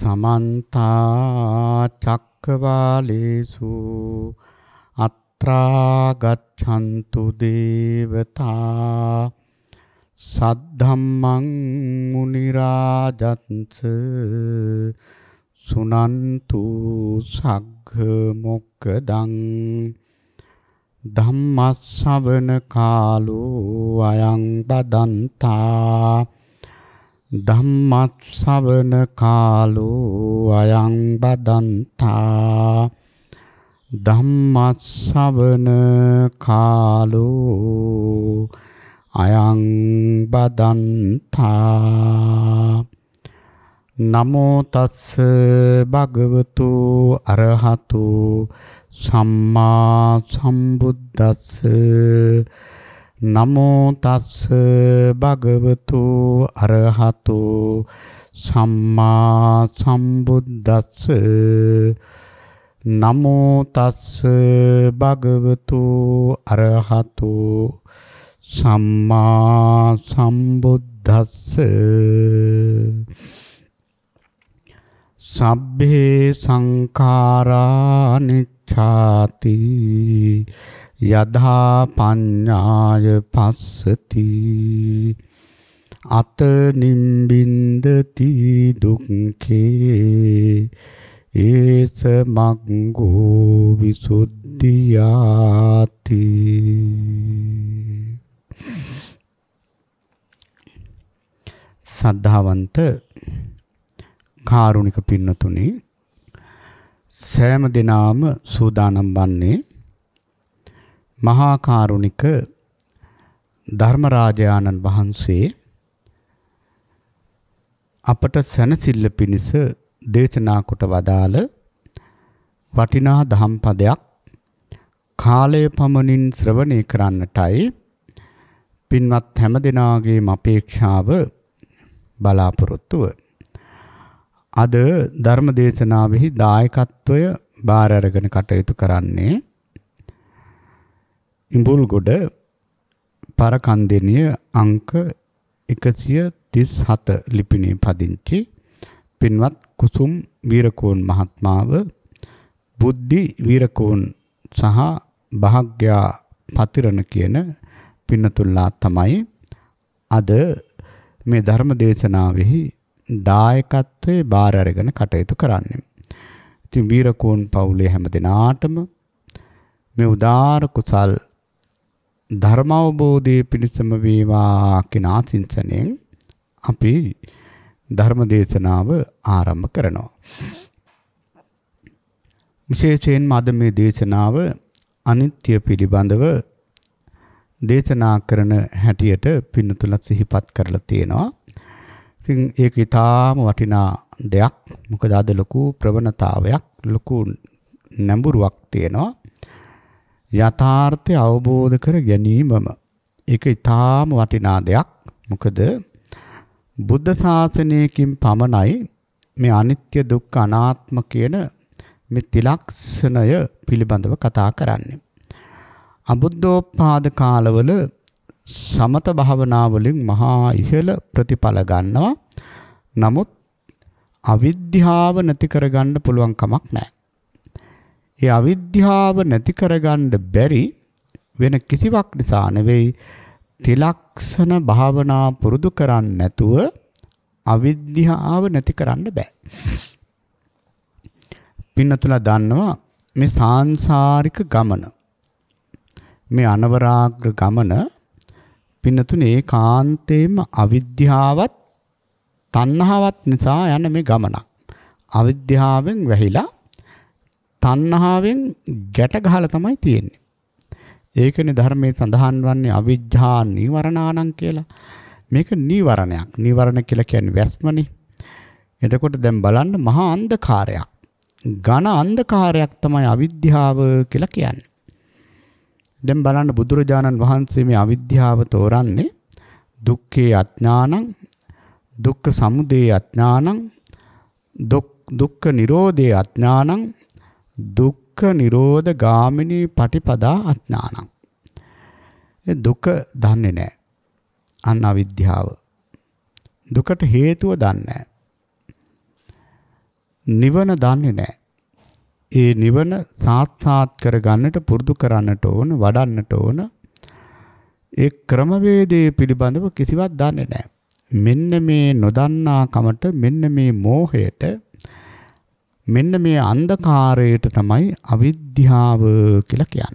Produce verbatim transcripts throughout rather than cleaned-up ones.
समन्ता चक्रवालेषु अत्रा गच्छन्तु देवता सद्धम्मं मुनिराजन्स सुनन्तु सग्ग मोक्खदं धम्मස්සවන කාලෝ අයං බදන්තා ධම්මස්සවන කාලෝ අයං බදන්තා ධම්මස්සවන කාලෝ අයං බදන්තා නමෝ තස්ස භගවතු අරහතු සම්මා සම්බුද්දස්ස නමෝ තස්ස භගවතු අරහතු සම්මා සම්බුද්දස්ස නමෝ තස්ස භගවතු අරහතු සම්මා සම්බුද්දස්ස සබ්බේ සංඛාරා නිච්ඡාති යදා පඤ්ඤාය පස්සති අත නිම්බින්දති දුක්ඛේ ඒස මග්ගෝ විසුද්ධියාති. සද්ධාවන්ත කාරුණික පින්නතුනි, සෑම දිනාම සූදානම් වන්නේ මහා කාරුණික ධර්මරාජානන් වහන්සේ අපට සැනසෙල්ල පිණිස දේශනා කොට වදාළ වටිනා දහම් පදයක් කාලය පමණින් ශ්‍රවණය කරන්නටයි පින්වත් හැම දිනාගේම අපේක්ෂාව බලාපොරොත්තුව. අද ධර්ම දේශනාවෙහි දායකත්වය බාර අරගෙන කටයුතු කරන්නේ ඉඹුල්ගොඩ පරකන්දෙනිය අංක එකසිය තිස් හත ලිපිනේ පදිංචි පින්වත් කුසුම් වීරකෝන් මහත්මාව, බුද්ධි වීරකෝන් සහ භාග්‍යා පතිරණ කියන පින්නතුල්ලා තමයි අද මේ ධර්ම දේශනාවෙහි දායකත්වයේ බාර අරගෙන කටයුතු කරන්නේ. ඉතින් වීරකෝන් පවුලේ හැම දිනාටම මේ උදාාර කුසල් ධර්ම අවබෝධයේ පිණසම වේවා කියන ආශිංසනයෙන් අපි ධර්ම දේශනාව ආරම්භ කරනවා. විශේෂයෙන්ම අද මේ දේශනාව අනිත්‍ය පිළිබඳව දේශනා කරන හැටියට පින්නතුල සිහිපත් කරලා තියෙනවා. ඉතින් ඒක ඊටාම වටිනා දෙයක්. මොකද අද ලොකු ප්‍රවණතාවයක්, ලොකු නැඹුරුවක් තියෙනවා. යථාර්ථය අවබෝධ කර ගැනීමම ඒක ඊටාම වටිනා දෙයක්. මොකද බුද්ධ ශාසනයකින් පමණයි මේ අනිත්‍ය දුක්ඛ අනාත්ම කියන මේ ත්‍රිලක්ෂණය පිළිබඳව කතා කරන්නේ. අබුද්ධෝත්පාද කාලවල සමත භාවනා වලින් මහා ඉහළ ප්‍රතිඵල ගන්නවා. නමුත් අවිද්‍යාව නැති කරගන්න පුළුවන් කමක් නැහැ. ඒ අවිද්‍යාව නැති කරගන්න බැරි වෙන කිසිවක් නිසා නෙවෙයි, ත්‍රිලක්ෂණ භාවනා පුරුදු කරන්නේ නැතුව අවිද්‍යාව නැති කරන්න බෑ. පින්නතුලා දන්නවා මේ සාංසාරික ගමන, මේ අනවරාග්‍ර ගමන පින්නතුනේ ඒකාන්තයෙන්ම අවිද්‍යාවත් තණ්හාවත් නිසා යන මේ ගමනක්. අවිද්‍යාවෙන් වැහිලා තණ්හාවෙන් ගැට ගහලා තමයි තියෙන්නේ. ඒකනේ ධර්මයේ සඳහන් වන්නේ අවිජ්ජා නීවරණානම් කියලා. මේක නීවරණයක්. නීවරණ කියලා කියන්නේ වැස්මනේ. එතකොට දැන් බලන්න මහා අන්ධකාරයක්. ඝන අන්ධකාරයක් තමයි අවිද්‍යාව කියලා කියන්නේ. දැන් බලන්න බුදුරජාණන් වහන්සේ මේ අවිද්‍යාව තෝරන්නේ දුක්ඛේ අඥානං, දුක්ඛ සමුදය අඥානං, දුක්ඛ නිරෝධේ අඥානං, දුක්ඛ නිරෝධ ගාමිනී පටිපදා අඥානං. ඒ දුක දන්නේ නැහැ. අන්න අවිද්‍යාව. දුකට හේතුව දන්නේ නැහැ. නිවන දන්නේ නැහැ. ඒ නිවන සාක්ෂාත් කරගන්නට පුරුදු කරන්නට ඕන, වඩන්නට ඕන. ඒ ක්‍රමවේදයේ පිළිබඳව කිසිවක් දන්නේ නැහැ. මෙන්න මේ නොදන්නා කමට, මෙන්න මේ මෝහයට, මෙන්න මේ අන්ධකාරයට තමයි අවිද්‍යාව කියලා කියන්නේ.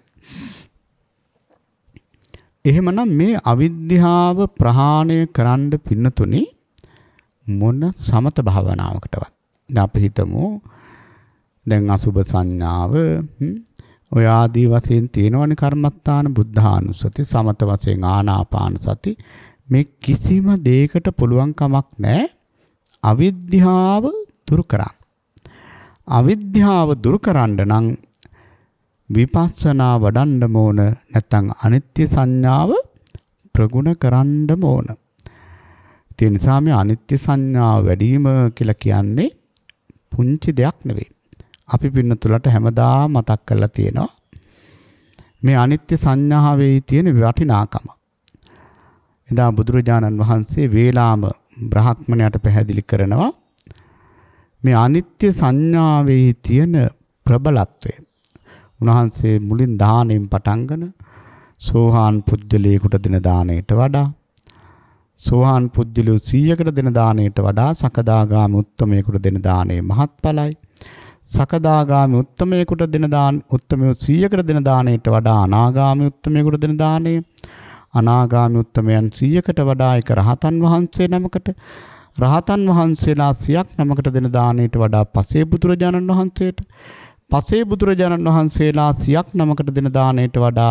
එහෙමනම් මේ අවිද්‍යාව ප්‍රහාණය කරන්න පින්නතුනි මොන සමත භාවනාවකටවත්. දැන් අපි හිතමු දැන් අසුබ සංඥාව ඔය ආදී වශයෙන් තියෙනවනේ කර්මස්ථාන බුද්ධානුස්සති සමත වශයෙන් ආනාපාන සති මේ කිසිම දෙයකට පුළුවන් කමක් නැහැ අවිද්‍යාව දුරු කරන්න. අවිද්‍යාව දුරු කරන්න නම් විපස්සනා වඩන්න ඕන නැත්නම් අනිත්‍ය සංඥාව ප්‍රගුණ කරන්න ඕන. ඒ නිසා මේ අනිත්‍ය සංඥාව වැඩිම කියලා කියන්නේ පුංචි දෙයක් නෙවෙයි. අපි පින්නතුලට හැමදාම මතක් කරලා තියෙනවා මේ අනිත්‍ය සංඥාවේ තියෙන වටිනාකම. එදා බුදුරජාණන් වහන්සේ වේලාම බ්‍රහ්මණයට පැහැදිලි කරනවා මේ අනිත්‍ය සංඥාවේ තියෙන ප්‍රබලත්වය. උන්වහන්සේ මුලින් දාණයෙන් පටන්ගෙන සෝහාන් පුජ්‍යලේකට දෙන දාණයට වඩා සෝහාන් පුජ්‍යලෝ සීයකට දෙන දාණයට වඩා සකදාගාමී උත්තමයෙකුට දෙන දාණය මහත්ඵලයි. සකදාගාමී උත්තමයෙකුට දෙන දාන උත්තමයෝ සීයකට දෙන දාණයට වඩා අනාගාමී උත්තමයෙකුට දෙන දාණය අනාගාමී උත්තමයන් සීයකට වඩා එක රහතන් වහන්සේ නමකට රහතන් වහන්සේලා සියක් නමකට දෙන දාණයට වඩා පසේ බුදුරජාණන් වහන්සේට පසේ බුදුරජාණන් වහන්සේලා සියක් නමකට දෙන දාණයට වඩා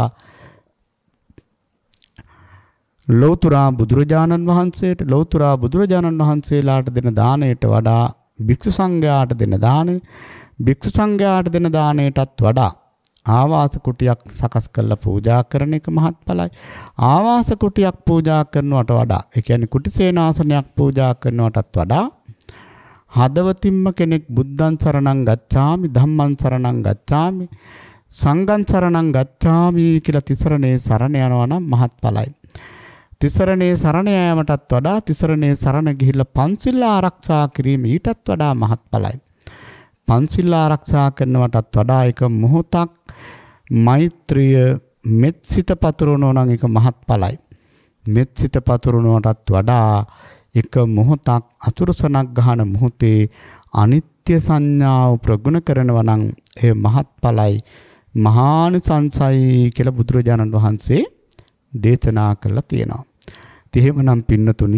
ලෞතුරා බුදුරජාණන් වහන්සේට ලෞතුරා බුදුරජාණන් වහන්සේලාට දෙන දාණයට වඩා භික්ෂු සංඝයාට දෙන දාණය භික්ෂු සංඝයාට දෙන දාණයටත් වඩා ආවාස කුටියක් සකස් කරලා පූජා කරන එක මහත්ඵලයි. ආවාස කුටියක් පූජා කරනවට වඩා ඒ කියන්නේ කුටි සේනාසනයක් පූජා කරනවටත් වඩා හදවතින්ම කෙනෙක් බුද්ධං සරණං ගච්ඡාමි ධම්මං සරණං ගච්ඡාමි සංඝං සරණං ගච්ඡාමි කියලා තිසරණේ සරණ යනවා නම් මහත්ඵලයි. තිසරණේ සරණ යාමටත් වඩා තිසරණේ සරණ ගිහිල්ලා පන්සිල් ආරක්ෂා කිරීම ඊටත් වඩා මහත්ඵලයි. පන්සිල් ආරක්ෂා කරනවටත් වඩා එක මොහොතක් මෛත්‍රිය මෙත්සිත පතුරවනවා නම් එක මහත්ඵලයි. මෙත්සිත පතුරවනවටත් වඩා එක මොහොතක් අතුරුසනක් ගහන මොහොතේ අනිත්‍ය සංඥාව ප්‍රගුණ කරනවා නම් ඒ මහත්ඵලයි මහානිසංසයි කියලා බුදුරජාණන් වහන්සේ දේශනා කළා තියෙනවා. එහෙමනම් පින්නතුනි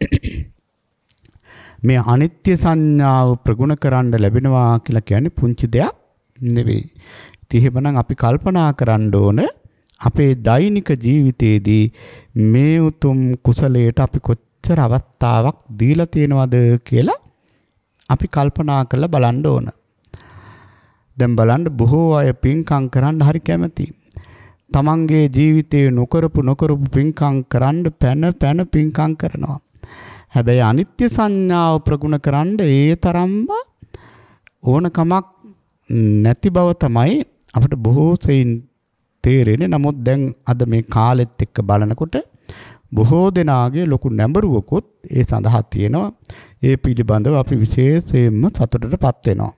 මේ අනිත්‍ය සංඥාව ප්‍රගුණ කරන්න ලැබෙනවා කියලා කියන්නේ පුංචි දෙයක් නෙවෙයි. එහෙමනම් අපි කල්පනා කරන්න ඕන අපේ දෛනික ජීවිතයේදී මේ උතුම් කුසලයට අපි කොච්චර අවස්ථාවක් දීලා තියෙනවද කියලා අපි කල්පනා කරලා බලන්න ඕන. දැන් බලන්න බොහෝ අය පින්කම් කරන්න හරි කැමතියි. තමන්ගේ ජීවිතේ නොකරපු නොකරපු පින්කම් කරන්න පැන පැන පින්කම් කරනවා. හැබැයි අනිත්‍ය සංඥාව ප්‍රගුණ කරන්න ඒ තරම්ම ඕනකමක් නැති බව තමයි අපිට බොහෝ සෙයින් තේරෙන්නේ. නමුත් දැන් අද මේ කාලෙත් එක්ක බලනකොට බොහෝ දෙනාගේ ලොකු නැඹරුවකුත් ඒ සඳහා තියෙනවා. ඒ පිළිබඳව අපි විශේෂයෙන්ම සතුටටපත් වෙනවා.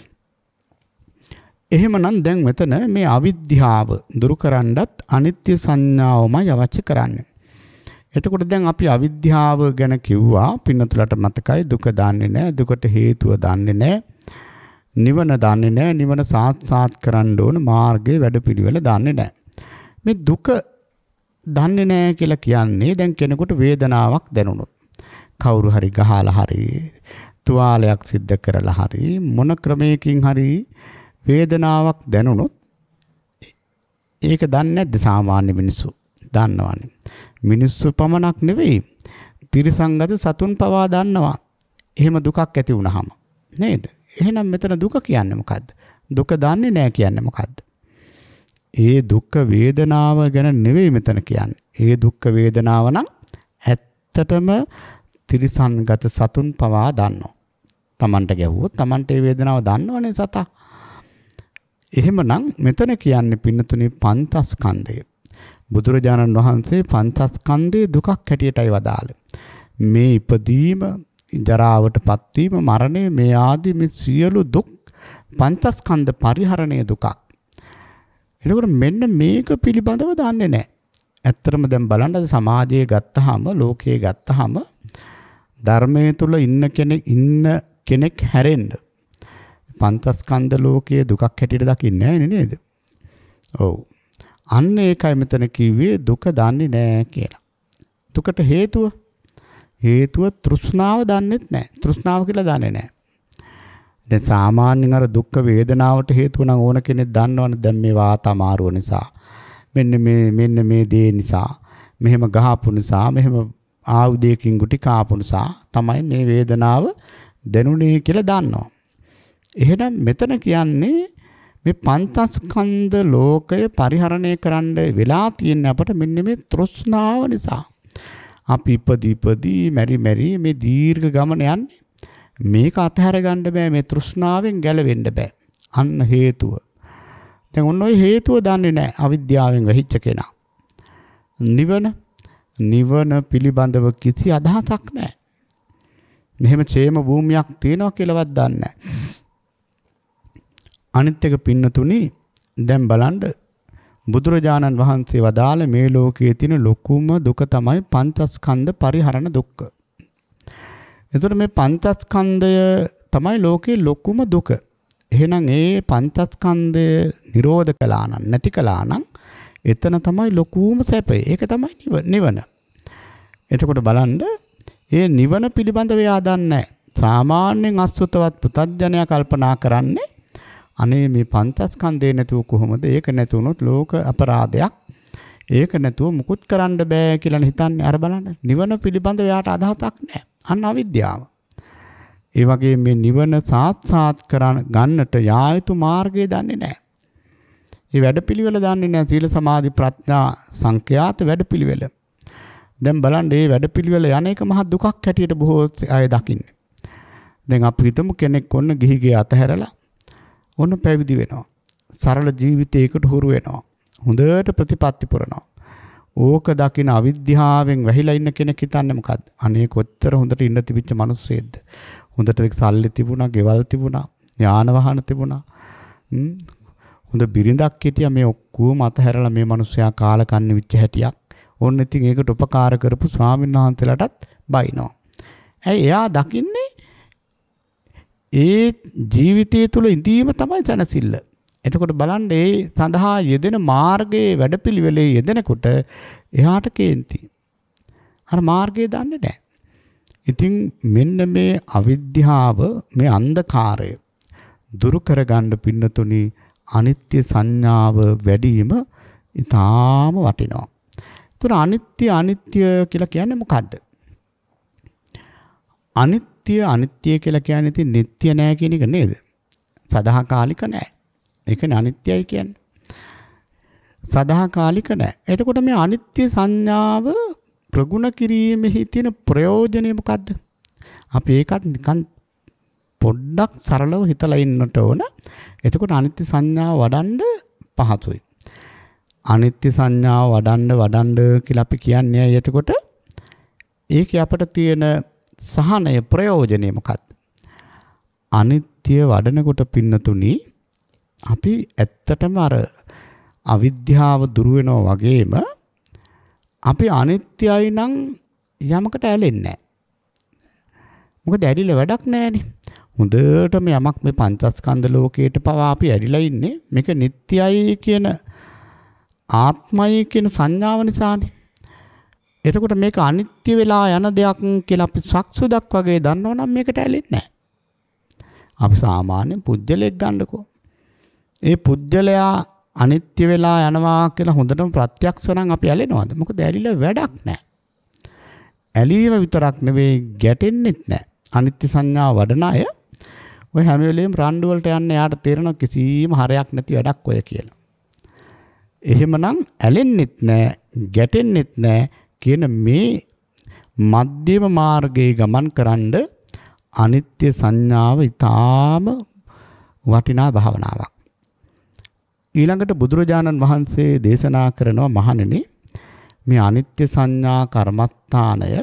එහෙමනම් දැන් මෙතන මේ අවිද්‍යාව දුරු කරන්නත් අනිත්‍ය සංඥාවමයි අවශ්‍ය කරන්නේ. එතකොට දැන් අපි අවිද්‍යාව ගැන කිව්වා පින්නතුලට මතකයි දුක දන්නේ නැහැ, දුකට හේතුව දන්නේ නැහැ, නිවන දන්නේ නැහැ, නිවන සාක්ෂාත් කරන්න ඕන මාර්ගයේ වැඩපිළිවෙල දන්නේ නැහැ. මේ දුක දන්නේ නැහැ කියලා කියන්නේ දැන් කෙනෙකුට වේදනාවක් දැනුණොත් කවුරු හරි ගහලා හරි තුවාලයක් සිද්ධ කරලා හරි මොන ක්‍රමයකින් හරි වේදනාවක් දැනුණොත් ඒක දන්නේ නැද්ද සාමාන්‍ය මිනිස්සු? දන්නවනේ. මිනිස්සු පමණක් නෙවෙයි තිරිසංගත සතුන් පවා දන්නවා එහෙම දුකක් ඇති වුනහම නේද? එහෙනම් මෙතන දුක කියන්නේ මොකද්ද? දුක දන්නේ නැහැ කියන්නේ මොකද්ද? ඒ දුක් වේදනාව ගැන නෙවෙයි මෙතන කියන්නේ. ඒ දුක් වේදනාව නම් ඇත්තටම තිරිසංගත සතුන් පවා දන්නවා. Tamanට ගැව්වොත් Tamanට ඒ වේදනාව දන්නවනේ සතා. එහෙමනම් මෙතන කියන්නේ පින්නතුනේ පංචස්කන්ධය. බුදුරජාණන් වහන්සේ පංචස්කන්ධයේ දුකක් හැටියටයි වදාළේ. මේ ඉපදීම, ජරාවටපත් වීම, මරණය මේ ආදී මේ සියලු දුක් පංචස්කන්ධ පරිහරණය දුකක්. එතකොට මෙන්න මේක පිළිබඳව දන්නේ නැහැ. ඇත්තටම දැන් බලන්න සමාජයේ ගත්තාම, ලෝකයේ ගත්තාම ධර්මයේ තුල ඉන්න කෙනෙක් ඉන්න කෙනෙක් හැරෙන්න පංචස්කන්ධ ලෝකයේ දුකක් හැටියට දකින්නේ නැහැ නේද? ඔව්. අන්න ඒකයි මෙතන කිව්වේ දුක දන්නේ නැහැ කියලා. දුකට හේතුව හේතුව තෘෂ්ණාව දන්නේත් නැහැ. තෘෂ්ණාව කියලා දන්නේ නැහැ. දැන් සාමාන්‍යයෙන් අර දුක් වේදනාවට හේතුව නම් ඕන කෙනෙක් දන්නවනේ. දැන් මේ වාත අමාරුව නිසා, මෙන්න මේ මෙන්න මේ දේ නිසා, මෙහෙම ගහපු නිසා, මෙහෙම ආයුධයකින් ගුටි කාපු නිසා තමයි මේ වේදනාව දැනුනේ කියලා දන්නවා. එහෙනම් මෙතන කියන්නේ මේ පංචස්කන්ධ ලෝකය පරිහරණය කරන්න වෙලා තියෙන අපට මෙන්න මේ තෘෂ්ණාව නිසා. අපි ඉපදී ඉපදී මෙරි මෙරි මේ දීර්ඝ ගමන යන්නේ. මේක අතහැර ගන්න බෑ, මේ තෘෂ්ණාවෙන් ගැලවෙන්න බෑ. අන්න හේතුව. දැන් ඔන්න ඔය හේතුව දන්නේ නැහැ අවිද්‍යාවෙන් වැහිච්ච කෙනා. නිවන නිවන පිළිබඳව කිසි අදහසක් නැහැ. මෙහෙම ඡේම භූමියක් තියෙනවා කියලාවත් දන්නේ නැහැ. අනිත් එක පින්නතුනි, දැන් බලන්න බුදුරජාණන් වහන්සේ වදාළ මේ ලෝකයේ තියෙන ලොකුම දුක තමයි පංචස්කන්ධ පරිහරණ දුක්ඛ. එතකොට මේ පංචස්කන්ධය තමයි ලෝකේ ලොකුම දුක. එහෙනම් ඒ පංචස්කන්ධය නිරෝධ කළා නම්, නැති කළා නම් එතන තමයි ලොකුම සැපය. ඒක තමයි නිවන. එතකොට බලන්න ඒ නිවන පිළිබඳව එයා දන්නේ. සාමාන්‍යයෙන් අසුතවත් පුතඥයා කල්පනා කරන්නේ අනේ මේ පංචස්කන්ධේ නැතුව කොහොමද? ඒක නැති වුණොත් ලෝක අපරාධයක්. ඒක නැතුව මුකුත් කරන්න බෑ කියලා හිතන්නේ. අර බලන්න නිවන පිළිබඳව එයාට අදහසක් නැහැ. අන්න අවිද්‍යාව. ඒ වගේ මේ නිවන සාක්ෂාත් කරගන්න ගන්නට යා යුතු මාර්ගය දන්නේ නැහැ. මේ වැඩපිළිවෙල දන්නේ නැහැ. සීල සමාධි ප්‍රඥා සංඛ්‍යාත වැඩපිළිවෙල. දැන් බලන්න මේ වැඩපිළිවෙල යන එක මහ දුකක් හැටියට බොහෝ අය දකින්නේ. දැන් අපි හිතමු කෙනෙක් ඔන්න ගිහිගේ අතහැරලා ඔන්න පැවිදි වෙනවා. සරල ජීවිතයකට හුරු වෙනවා. හොඳට ප්‍රතිපත්ති පුරනවා. ඕක දකින අවිද්‍යාවෙන් වැහිලා ඉන්න කෙනෙක් හිතන්නේ මොකද්ද? අනේ කොච්චර හොඳට ඉන්න තිබිච්ච මිනිස්සෙක්ද? හොඳට සල්ලි තිබුණා, ගෙවල් තිබුණා, යාන වාහන තිබුණා. හ්ම්. හොඳ බිරිඳක් හිටියා. මේ ඔක්කොම අතහැරලා මේ මිනිස්සයා කාලකන්ණි විච්ච හැටියක්. ඕන්න ඉතින් ඒකට උපකාර කරපු ස්වාමීන් වහන්සේලාටත් බයිනවා. ඇයි එයා දකින්නේ ඒ ජීවිතය තුළ ඉඳීම තමයි සැනසෙල්ල. එතකොට බලන්න ඒ සඳහා යෙදෙන මාර්ගයේ වැඩපිළිවෙලේ යෙදෙනකොට එහාට කේන්ති. අර මාර්ගය දන්නේ නැහැ. ඉතින් මෙන්න මේ අවිද්‍යාව, මේ අන්ධකාරය දුරු කරගන්න පින්නතුනි අනිත්‍ය සංඥාව වැඩිම ඊටාම වටිනවා. ඒතර අනිත්‍ය අනිත්‍ය කියලා කියන්නේ මොකද්ද? අනිත්‍ය අනිත්‍ය කියලා කියන්නේ ඉතින් නිට්ටය නෑ කියන එක නේද? සදාකාලික නෑ. ඒකනේ අනිත්‍යයි කියන්නේ. සදාකාලික නෑ. එතකොට මේ අනිත්‍ය සංඥාව ප්‍රගුණ කිරීමෙහි තියෙන ප්‍රයෝජනය මොකද්ද? අපි ඒකත් නිකන් පොඩ්ඩක් සරලව හිතලා ඉන්නට ඕන. එතකොට අනිත්‍ය සංඥාව වඩන්න පහසුයි. අනිත්‍ය සංඥාව වඩන්න වඩන්න කියලා අපි කියන්නේ. එතකොට ඒකේ අපිට තියෙන සහනය ප්‍රයෝජනය මොකක්ද? අනිත්‍ය වඩනකොට පින්නතුනි අපි ඇත්තටම අර අවිද්‍යාව දුරු වෙනවා වගේම අපි අනිත්‍යයි නම් යමකට ඇලෙන්නේ නැහැ. මොකද ඇලිලා වැඩක් නැහැනේ. හොඳටම යමක් මේ පංචස්කන්ධ ලෝකයට පවා අපි ඇලිලා ඉන්නේ මේක නිට්ටයයි කියන ආත්මයි කියන සංඥාව නිසානේ. එතකොට මේක අනිත්‍ය වෙලා යන දෙයක් කියලා අපි සක්සුදක් වගේ දන්නවනම් මේකට ඇලෙන්නේ නැහැ. අපි සාමාන්‍ය පුජ්‍යලයක් ගන්නකෝ. ඒ පුජ්‍යලයා අනිත්‍ය වෙලා යනවා කියලා හොඳටම ප්‍රත්‍යක්ෂ නම් අපි ඇලෙනවද? මොකද ඇලිලා වැඩක් නැහැ. ඇලීම විතරක් නෙවෙයි ගැටෙන්නෙත් නැහැ. අනිත්‍ය සංඥාව වඩන අය ඔය හැම වෙලෙම රණ්ඩු වලට යන්නේ යාට තේරෙන කිසිම හරයක් නැති වැඩක් ඔය කියලා. එහෙමනම් ඇලෙන්නෙත් නැහැ, ගැටෙන්නෙත් නැහැ කියන මේ මධ්‍යම මාර්ගයේ ගමන් කරන්න අනිත්‍ය සංඥාව ඊටාම වටිනා භාවනාවක්. ඊළඟට බුදුරජාණන් වහන්සේ දේශනා කරනවා මහණෙනි මේ අනිත්‍ය සංඥා කර්මස්ථානය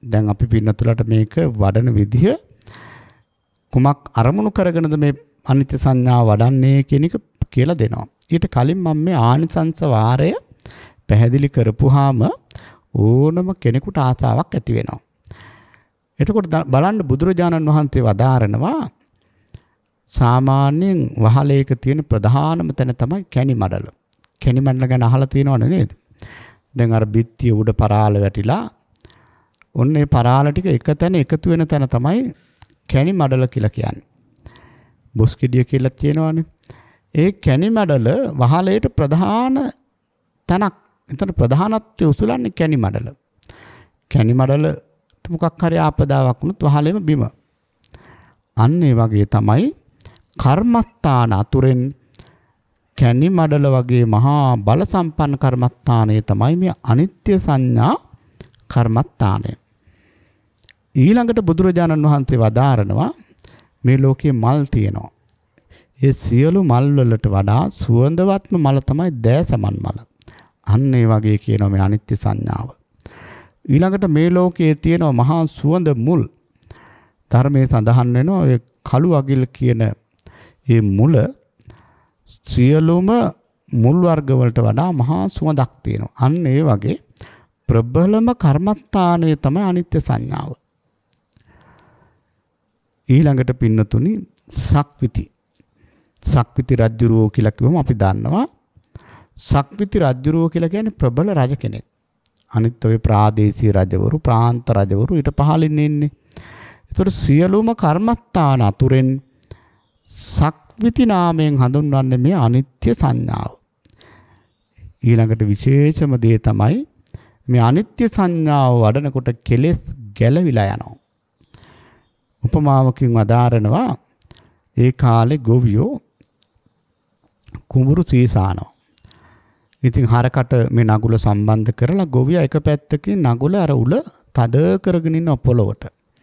දැන් අපි පින්නතුලට මේක වඩන විදිහ කුමක් අරමුණු කරගෙනද මේ අනිත්‍ය සංඥාව වඩන්නේ කියන එක කියලා දෙනවා. ඊට කලින් මම මේ ආනිසංස වාරය පැහැදිලි කරපුවාම ඕනම කෙනෙකුට ආසාවක් ඇති වෙනවා. එතකොට බලන්න බුදුරජාණන් වහන්සේ වදාරනවා සාමාන්‍යයෙන් වහලේක තියෙන ප්‍රධානම තැන තමයි කැණි මඩල. කැණි මඩල ගැන අහලා තියෙනවනේ නේද? දැන් අර බිත්තිය උඩ පරාල වැටිලා ඔන්න ඒ පරාල ටික එක තැන එකතු වෙන තැන තමයි කැණි මඩල කියලා කියන්නේ. බොස්කිඩිය කියලා කියනවනේ. ඒ කැණි මඩල වහලේට ප්‍රධාන තැනක්. එතන ප්‍රධානත්වය උසුලන්නේ කැණි මඩල. කැණි මඩල මොකක් හරි ආපදාවක් වුණොත් වහලෙම බිම. අන්න ඒ වගේ තමයි කර්මස්ථාන අතුරෙන් කැණි මඩල වගේ මහා බල සම්පන්න කර්මස්ථානය තමයි මේ අනිත්‍ය සංඥා කර්මස්ථානය. ඊළඟට බුදුරජාණන් වහන්සේ වදාරනවා මේ ලෝකේ මල් තියෙනවා. ඒ සියලු මල් වලට වඩා සුවඳවත්ම මල තමයි දෑසමන් මල. අන්න ඒ වගේ කියනවා මේ අනිත්‍ය සංඥාව. ඊළඟට මේ ලෝකයේ තියෙන මහා සුවඳ මුල් ධර්මයේ සඳහන් වෙනවා ඒ කළු අගිල් කියන ඒ මුල සියලුම මුල් වර්ග වලට වඩා මහා සුවඳක් තියෙනවා. අන්න ඒ වගේ ප්‍රබලම කර්මස්ථානය තමයි අනිත්‍ය සංඥාව. ඊළඟට පින්නතුනි සක්විති සක්විති රජුරෝ කියලා කිව්වම අපි දන්නවා සක්විති රජුරෝ කියලා කියන්නේ ප්‍රබල රජ කෙනෙක්. අනිත් ඔය ප්‍රාදේශීය රජවරු ප්‍රාන්ත රජවරු ඊට පහළින් ඉන්නේ. ඒතර සියලුම කර්මස්ථාන අතුරෙන් සක්විති නාමයෙන් හඳුන්වන්නේ මේ අනිත්‍ය සංඥාව. ඊළඟට විශේෂම දේ තමයි මේ අනිත්‍ය සංඥාව වඩනකොට කෙලෙස් ගැලවිලා යනවා. උපමාවකින් වදාරනවා ඒ කාලේ ගොවියෝ කුඹුරු සීසානවා. ඉතින් හරකට මේ නගුල සම්බන්ධ කරලා ගොවියා එක පැත්තකින් නගුල අර උල තද කරගෙන ඉන්න පොළොවට.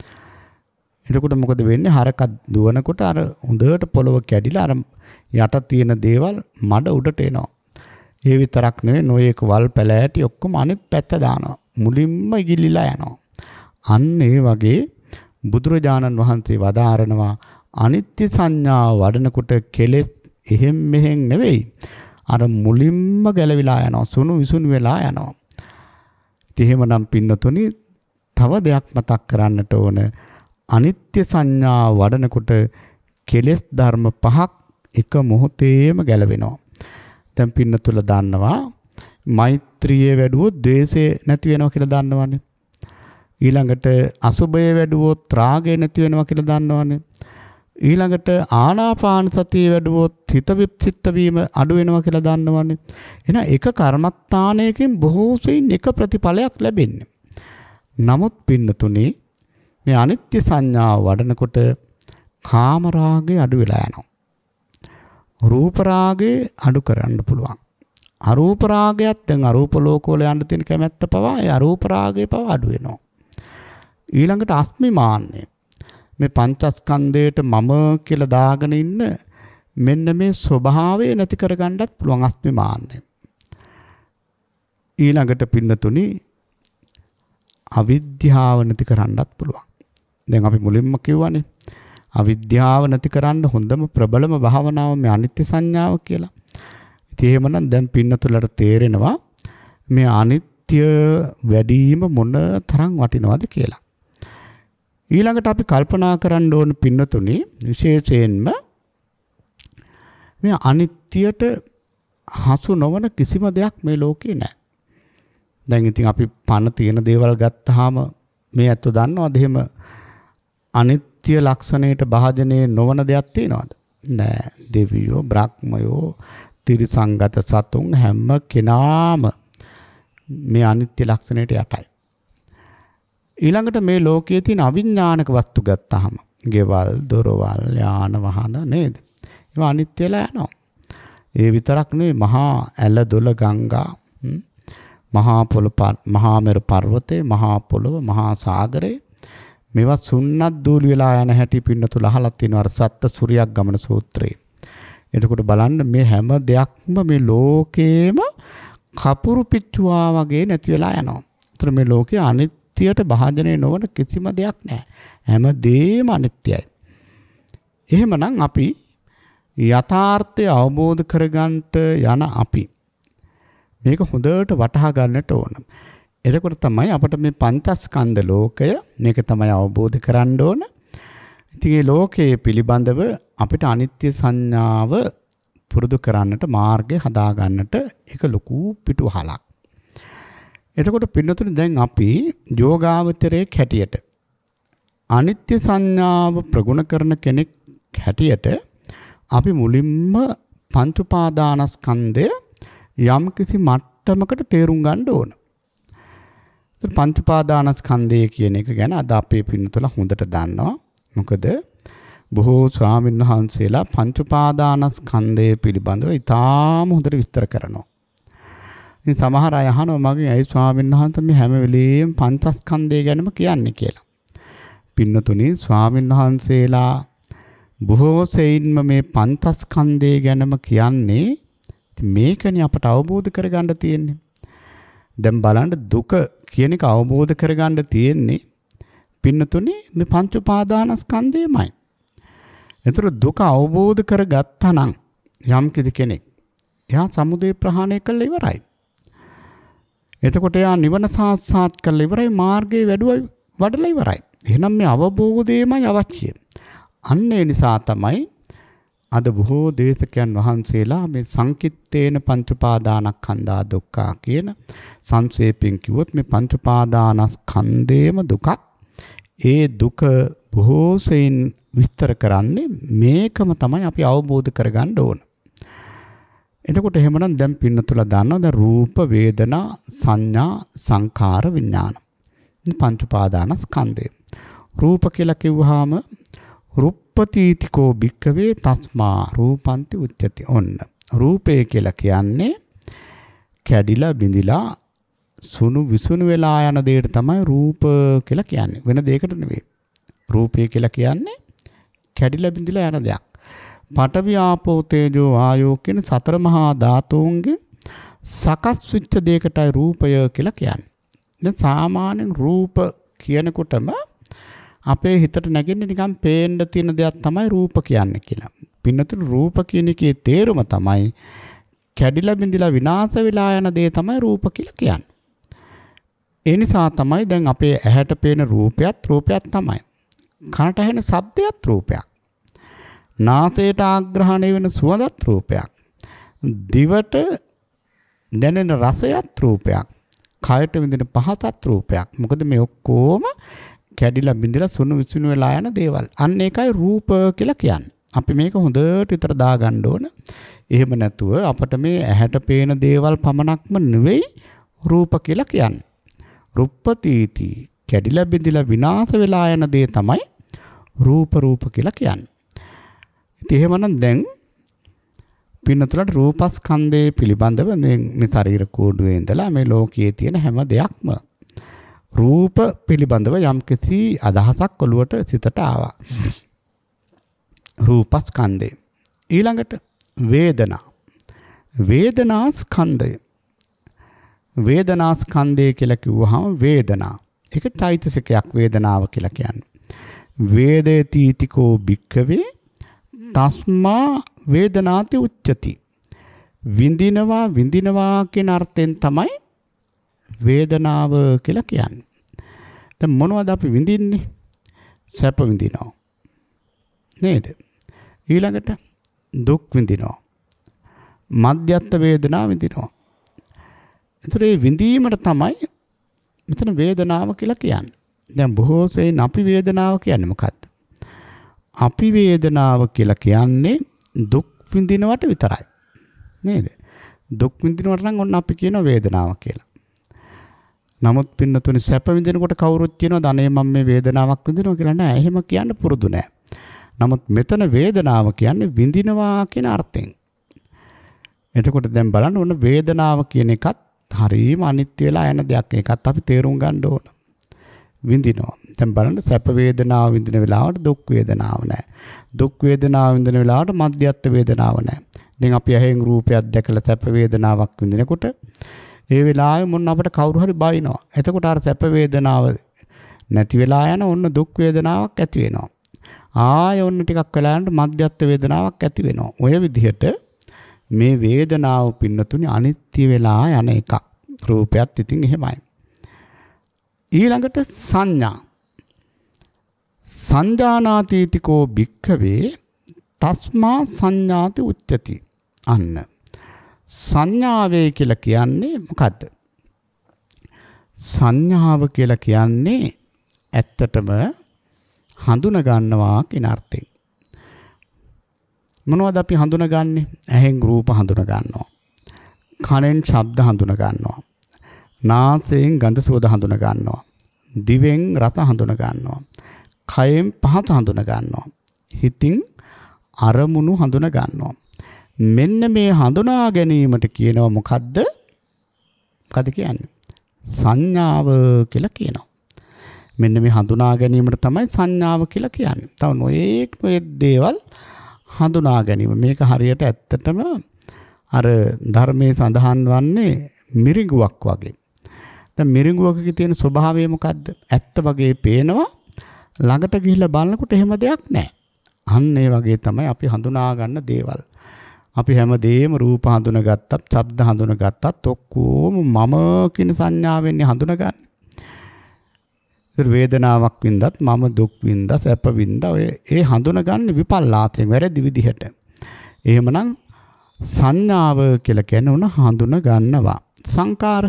එතකොට මොකද වෙන්නේ? හරක දුවනකොට අර හොඳට පොළොව කැඩිලා අර යට තියෙන දේවල් මඩ උඩට එනවා. ඒ විතරක් නෙවෙයි නොයේක වල් පැලෑටි ඔක්කොම අනිත් පැත්ත දානවා. මුලින්ම ඉගිලිලා යනවා. අන්න ඒ වගේ බුදුරජාණන් වහන්සේ වදාරනවා අනිත්‍ය සංඥාව වඩනකොට කෙලෙස් එහෙම් මෙහෙම් නෙවෙයි. අර මුලින්ම ගැලවිලා යනවා. සුණු විසුණු වෙලා යනවා. ඉතින් එහෙමනම් පින්නතුනි තව දෙයක් මතක් කරන්නට ඕන. අනිත්‍ය සංඥාව වඩනකොට කෙලෙස් ධර්ම පහක් එක මොහොතේම ගැලවෙනවා. දැන් පින්නතුල දන්නවා මෛත්‍රියේ වැඩුවොත් ද්වේෂය නැති වෙනවා කියලා දන්නවනේ. ඊළඟට අසුභය වැඩුවොත් රාගය නැති වෙනවා කියලා දන්නවනේ. ඊළඟට ආනාපාන සතිය වැඩුවොත් හිත විප්සිත වීම අඩු වෙනවා කියලා දන්නවනේ. එහෙනම් එක කර්මස්ථානයකින් බොහෝ සෙයින් එක ප්‍රතිඵලයක් ලැබෙන්නේ. නමුත් පින්නතුනේ මේ අනිත්‍ය සංඥාව වඩනකොට කාම රාගය අඩු වෙලා යනවා. රූප රාගය අඩු කරන්න පුළුවන්. අරූප රාගයත් දැන් අරූප ලෝකවල යන්න තියෙන කැමැත්ත පවා ඒ අරූප රාගය පවා අඩු වෙනවා. ඊළඟට අස්මිමාන්නය මේ පංචස්කන්ධයට මම කියලා දාගෙන ඉන්න මෙන්න මේ ස්වභාවය නැති කරගන්නත් පුළුවන් අස්මිමාන්නය. ඊළඟට පින්නතුනි අවිද්‍යාව නැති කරන්නත් පුළුවන්. දැන් අපි මුලින්ම කිව්වනේ අවිද්‍යාව නැති කරන්න හොඳම ප්‍රබලම භාවනාව මේ අනිත්‍ය සංඥාව කියලා. ඉතින් එහෙමනම් දැන් පින්නතුලට තේරෙනවා මේ අනිත්‍ය වැඩිම මොන තරම් වටිනවද කියලා. ඊළඟට අපි කල්පනා කරන්න ඕන පින්නතුනි විශේෂයෙන්ම මේ අනිත්‍යයට හසු නොවන කිසිම දෙයක් මේ ලෝකේ නැහැ. දැන් ඉතින් අපි පණ තියෙන දේවල් ගත්තාම මේ අතට දන්නවද එහෙම අනිත්‍ය ලක්ෂණයට භාජනයේ නොවන දෙයක් තියෙනවද? නෑ. දෙවියෝ, බ්‍රහ්මයෝ, තිරිසංගත සතුන් හැම කෙනාම මේ අනිත්‍ය ලක්ෂණයට යටයි. ඊළඟට මේ ලෝකයේ තියෙන අවිඥානික වස්තු ගත්තාම ගෙවල්, දොරවල්, යාන වාහන නේද? ඒවා අනිත්‍යලා යනවා. ඒ විතරක් නෙවෙයි මහා ඇල දොල ගංගා මහා පොළොව මහා මෙර පර්වතේ මහා පොළොව මහා සාගරේ මේවා සුන්නත් දූලි වෙලා යන හැටි පින්නතුල අහලා තියෙනවා අර සත්ත්‍ය සූර්යයක් ගමන සූත්‍රයේ. එතකොට බලන්න මේ හැම දෙයක්ම මේ ලෝකේම කපුරු පිච්චුවා වගේ නැති වෙලා යනවා. ඒතර මේ ලෝකේ අනිත්‍ය අනිත්‍යයට භාජනය නොවන කිසිම දෙයක් නැහැ. හැමදේම අනිත්‍යයි. එහෙමනම් අපි යථාර්ථය අවබෝධ කරගන්නට යන අපි මේක හොඳට වටහා ගන්නට ඕන. එතකොට තමයි අපිට මේ පංචස්කන්ධ ලෝකය මේක තමයි අවබෝධ කරන්න ඕන. ඉතින් මේ ලෝකයේ පිළිබඳව අපිට අනිත්‍ය සංඥාව පුරුදු කරන්නට මාර්ගය හදා ගන්නට ඒක ලොකු පිටුවහලක්. එතකොට පින්නතුනේ දැන් අපි යෝගාවචරයේ හැටියට අනිත්‍ය සංඥාව ප්‍රගුණ කරන කෙනෙක් හැටියට අපි මුලින්ම පංච උපාදානස්කන්ධය යම් කිසි මට්ටමකට තේරුම් ගන්න ඕන. ඒත් පංච උපාදානස්කන්ධය කියන එක ගැන අද අපේ පින්නතුලා හොඳට දන්නවා. මොකද බොහෝ ස්වාමීන් වහන්සේලා පංච උපාදානස්කන්ධය පිළිබඳව ඉතාම හොඳට විස්තර කරනවා. ඉතින් සමහර අය අහනවා මගෙන් ඇයි ස්වාමීන් වහන්සේ මේ හැම වෙලෙම පංචස්කන්ධය ගැනම කියන්නේ කියලා. පින්නතුනි ස්වාමීන් වහන්සේලා බොහෝ සෙයින්ම මේ පංචස්කන්ධය ගැනම කියන්නේ මේකනේ අපට අවබෝධ කරගන්න තියෙන්නේ. දැන් බලන්න දුක කියන එක අවබෝධ කරගන්න තියෙන්නේ පින්නතුනි මේ පංච උපාදානස්කන්ධයමයි. ඒතර දුක අවබෝධ කරගත්තා නම් යම් කිසි කෙනෙක් එයා සමුදය ප්‍රහාණය කළා ඉවරයි. එතකොට එයා නිවන සාක්ෂාත් කරලා ඉවරයි, මාර්ගයේ වැඩුවයි වඩලා ඉවරයි. එහෙනම් මේ අවබෝධයමයි අවශ්‍ය. අන්න ඒ නිසා තමයි අද බොහෝ දේශකයන් වහන්සේලා මේ සංකිට්ඨේන පංච උපාදානස්කන්ධා දුක්ඛ කියන සංක්ෂේපයෙන් කිව්වොත් මේ පංච උපාදානස්කන්ධේම දුකක්. ඒ දුක බොහෝ සෙයින් විස්තර කරන්නේ මේකම තමයි අපි අවබෝධ කරගන්න ඕන. එතකොට එහෙමනම් දැන් පින්නතුලා දන්නවා දැන් රූප වේදනා සංඥා සංඛාර විඥාන මේ පංච උපාදානස්කන්ධය. රූප කියලා කිව්වහම රුප්පතිතිකෝ භික්ඛවේ තස්මා රූපන්ති උච්චති. ඔන්න රූපය කියලා කියන්නේ කැඩිලා බිඳිලා සුණු විසුණු වෙලා යන දෙයට තමයි රූප කියලා කියන්නේ. වෙන දෙයකට නෙවෙයි. රූපය කියලා කියන්නේ කැඩිලා බිඳිලා යන දෙයක්. පඨවි ආපෝ තේජෝ ආයෝ කියන සතර මහා ධාතුන්ගේ සකස් වෙච්ච දෙයකටයි රූපය කියලා කියන්නේ. දැන් සාමාන්‍යයෙන් රූප කියනකොටම අපේ හිතට නැගෙන්නේ නිකන් පේන්න තියෙන දෙයක් තමයි රූප කියන්නේ කියලා. පින්නතුළු රූප කියන එකේ තේරුම තමයි කැඩිලා බිඳිලා විනාශ වෙලා යන දේ තමයි රූප කියලා කියන්නේ. ඒ නිසා තමයි දැන් අපේ ඇහැට පේන රූපයත් රූපයක් තමයි. කනට ඇහෙන ශබ්දයත් රූපයක්. නාසයට ආග්‍රහණය වෙන සුවඳත් රූපයක්. දිවට දැනෙන රසයත් රූපයක්. කයට විඳින පහසත් රූපයක්. මොකද මේ ඔක්කොම කැඩිලා බිඳිලා සුණු විසුණු වෙලා යන දේවල්. අන්න ඒකයි රූප කියලා කියන්නේ. අපි මේක හොඳට විතර දාගන්න ඕන. එහෙම නැතුව අපිට මේ ඇහැට පේන දේවල් පමණක්ම නෙවෙයි රූප කියලා කියන්නේ. රුප්පතිති කැඩිලා බිඳිලා විනාශ වෙලා යන දේ තමයි රූප රූප කියලා කියන්නේ. ඉතින් එහෙමනම් දැන් පින්නතුලට රූපස්කන්ධය පිළිබඳව මේ ශරීර කෝඩුවේ ඉඳලා මේ ලෝකයේ තියෙන හැම දෙයක්ම රූප පිළිබඳව යම්කිසි අදහසක් ඔළුවට සිතට ආවා. රූපස්කන්ධය. ඊළඟට වේදනා. වේදනාස්කන්ධය. වේදනාස්කන්ධය කියලා කිව්වහම වේදනා. ඒක චෛතසිකයක් වේදනාව කියලා කියන්නේ. වේදේතිතිකෝ භික්ඛවේ තස්මා වේදනාති උච්චති. විඳිනවා විඳිනවා කියන අර්ථයෙන් තමයි වේදනාව කියලා කියන්නේ. දැන් මොනවද අපි විඳින්නේ? සැප විඳිනවා. නේද? ඊළඟට දුක් විඳිනවා. මධ්‍යස්ථ වේදනාව විඳිනවා. ඒතර මේ විඳීමට තමයි මෙතන වේදනාව කියලා කියන්නේ. දැන් බොහෝ සෙයින් අපි වේදනාව කියන්නේ මොකක්ද? අපි වේදනාව කියලා කියන්නේ දුක් විඳිනවට විතරයි. නේද? දුක් විඳිනවට නම් ඔන්න අපි කියන වේදනාව කියලා. නමුත් පින්නතුනි සැප විඳිනකොට කවුරුත් කියනවා අනේ මම මේ වේදනාවක් විඳිනවා කියලා. නෑ, එහෙම කියන්න පුරුදු නෑ. නමුත් මෙතන වේදනාව කියන්නේ විඳිනවා කියන අර්ථයෙන්. එතකොට දැන් බලන්න ඕන වේදනාව කියන එකත් හරිම අනිත්‍ය වෙලා යන දෙයක්. ඒකත් අපි තේරුම් ගන්න ඕන. විඳිනවා. දැන් බලන්න සැප වේදනාව විඳින වෙලාවට දුක් වේදනාව නැහැ. දුක් වේදනාව විඳින වෙලාවට මධ්‍යස්ථ වේදනාව නැහැ. දැන් අපි ඇහෙන් රූපයක් දැකලා සැප වේදනාවක් විඳිනකොට ඒ වෙලාවේ මොන අපිට කවුරු හරි බයිනවා. එතකොට අර සැප වේදනාව නැති වෙලා යන ඔන්න දුක් වේදනාවක් ඇති වෙනවා. ආය ඔන්න ටිකක් වෙලා යනකොට මධ්‍යස්ථ වේදනාවක් ඇති වෙනවා. ඔය විදිහට මේ වේදනාව පින්නතුනි අනිත්‍ය වෙලා යන එකක්. රූපයත් ඉතින් එහෙමයි. ඊළඟට සංඥා. සංජානාතීතිකෝ භික්ඛවේ තස්මා සංඥාති උච්චති. අන්න සංඥාවේ කියලා කියන්නේ මොකද්ද? සංඥාව කියලා කියන්නේ ඇත්තටම හඳුන ගන්නවා කියන අර්ථයෙන්. මොනවද අපි හඳුනගන්නේ? ඇහෙන් රූප හඳුන ගන්නවා. කනෙන් ශබ්ද හඳුන ගන්නවා. නාසයෙන් ගඳ සුවඳ හඳුන ගන්නවා. දිවෙන් රස හඳුන ගන්නවා. කයෙන් පහස හඳුන ගන්නවා. හිතින් අරමුණු හඳුන ගන්නවා. මෙන්න මේ හඳුනා ගැනීමට කියනවා මොකද්ද? මොකද කියන්නේ? සංඥාව කියලා කියනවා. මෙන්න මේ හඳුනා ගැනීමට තමයි සංඥාව කියලා කියන්නේ. තව නොයේක් නොයෙක් දේවල් හඳුනා ගැනීම. මේක හරියට ඇත්තටම අර ධර්මයේ සඳහන් වන්නේ මිරිඟුවක් වගේ. දැන් මිරිඟුවකගේ තියෙන ස්වභාවය මොකද්ද? ඇත්ත වගේ පේනවා. ළඟට ගිහිල්ලා බලනකොට එහෙම දෙයක් නැහැ. අන්න ඒ වගේ තමයි අපි හඳුනා ගන්න දේවල්. අපි හැමදේම රූප හඳුනගත්තත්, ශබ්ද හඳුනගත්තත් ඔක්කොම මම කියන සංඥාවෙන් හඳුනගන්නේ. ඒතර වේදනාවක් වින්දත් මම දුක් වින්දා, සැප වින්දා ඔය ඒ හඳුනගන්නේ විපල්ලාතයෙන් වැරදි විදිහට. එහෙමනම් සංඥාව කියලා කියන්නේ උන හඳුන ගන්නවා. සංකාර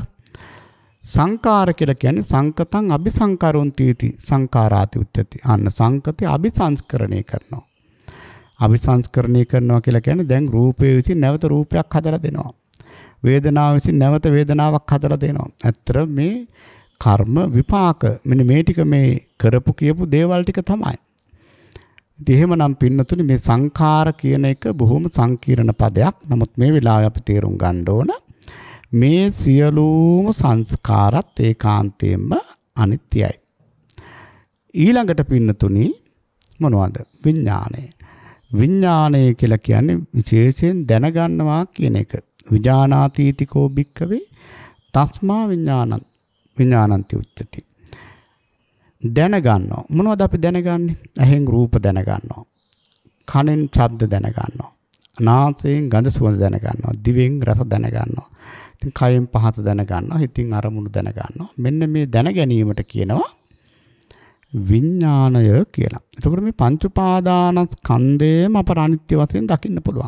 සංකාර කියලා කියන්නේ සංකතං අபிසංකරොන්ති සංකාරාති උච්චති. අන්න සංකතේ අபிසංස්කරණය කරනවා. අபிසංස්කරණය කරනවා කියලා කියන්නේ දැන් රූපයේ විසින් නැවත රූපයක් හදලා දෙනවා. වේදනාව විසින් නැවත වේදනාවක් හදලා දෙනවා. ඇත්තට මේ කර්ම විපාක මෙන්න මේ ටික මේ කරපු කියපු දේවල් ටික තමයි. ඉතින් එහෙමනම් පින්නතුනි මේ සංඛාර කියන එක බොහොම සංකීර්ණ පදයක්. නමුත් මේ වෙලාවේ අපි තේරුම් ගන්න ඕන මේ සියලුම සංස්කාරات ඒකාන්තයෙන්ම අනිත්‍යයි. ඊළඟට පින්නතුනි මොනවද? විඥානය. විඥානය කියලා කියන්නේ විශේෂයෙන් දැනගන්නවා කියන එක. විඥානාතීතිකෝ භික්ඛවේ තස්මා විඥානං විඥානන්ති උච්චති. දැනගන්නවා. මොනවද අපි දැනගන්නේ? ඇහෙන් රූප දැනගන්නවා. කනෙන් ශබ්ද දැනගන්නවා. නාසයෙන් ගඳ සුවඳ දැනගන්නවා. දිවෙන් රස දැනගන්නවා. ඉතින් කයෙන් පහස දැනගන්නවා. හිතින් අරමුණු දැනගන්නවා. මෙන්න මේ දැන ගැනීමට කියනවා විඥානය කියලා. එතකොට මේ පංච උපාදානස්කන්ධයම අපට අනිත්‍ය වශයෙන් දකින්න පුළුවන්.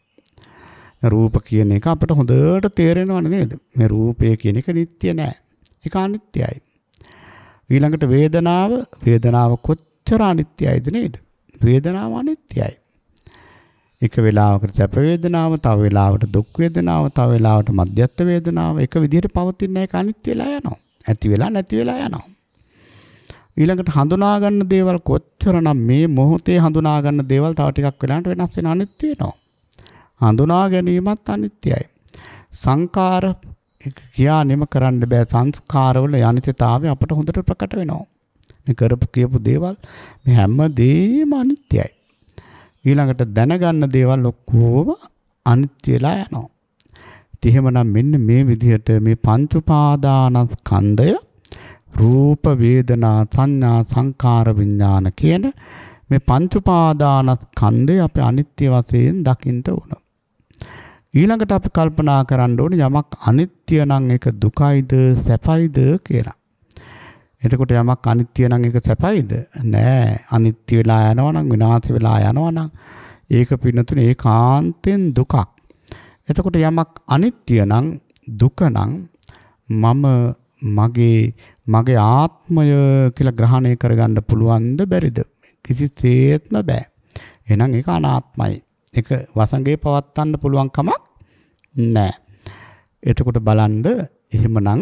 රූප කියන එක අපට හොඳට තේරෙනවනේ නේද? මේ රූපය කියන එක නිට්ටය නෑ. ඒක අනිත්‍යයි. ඊළඟට වේදනාව වේදනාව කොච්චර අනිත්‍යයිද නේද? වේදනාව අනිත්‍යයි. එක වෙලාවකට සැප වේදනාව, තව වෙලාවකට දුක් වේදනාව, තව වෙලාවකට මධ්‍යස්ථ වේදනාව එක විදිහට පවතින එක අනිත්‍ය වෙලා යනවා. ඇති වෙලා නැති වෙලා යනවා. ඊළඟට හඳුනා ගන්න දේවල් කොච්චරනම් මේ මොහොතේ හඳුනා ගන්න දේවල් තව ටිකක් වෙලාවට වෙනස් වෙන අනිත්‍ය වෙනවා. හඳුනා ගැනීමත් අනිත්‍යයි. සංකාර කියා නෙම කරන්න බෑ. සංස්කාරවල අනිත්‍යතාවය අපට හොඳට ප්‍රකට වෙනවා. මේ කරපු කියපු දේවල් මේ හැම දෙයක්ම අනිත්‍යයි. ඊළඟට දැනගන්න දේවල් ඔක්කොම අනිත්‍ය වෙලා යනවා. ඉතින් එහෙමනම් මෙන්න මේ විදිහට මේ පංච උපාදානස්කන්ධය රූප වේදනා සංඥා සංකාර විඥාන කියන මේ පංච උපාදානස්කන්ධය අපි අනිත්‍ය වශයෙන් දකින්න ඕන. ඊළඟට අපි කල්පනා කරන්න ඕනේ යමක් අනිත්‍ය නම් ඒක දුකයිද සැපයිද කියලා. එතකොට යමක් අනිත්‍ය නම් ඒක සැපයිද? නෑ. අනිත්‍ය වෙලා යනවා නම් විනාශ වෙලා යනවා නම් ඒක පින්නතුනේ ඒකාන්තෙන් දුකක්. එතකොට යමක් අනිත්‍ය නම් දුක නම් මම මගේ මගේ ආත්මය කියලා ග්‍රහණය කරගන්න පුළුවන්ද බැරිද? කිසිසේත්ම බෑ. එහෙනම් ඒක අනාත්මයි. ඒක වසඟේ පවත්වන්න පුළුවන් කමක් නැහැ. එතකොට බලන්න එහෙමනම්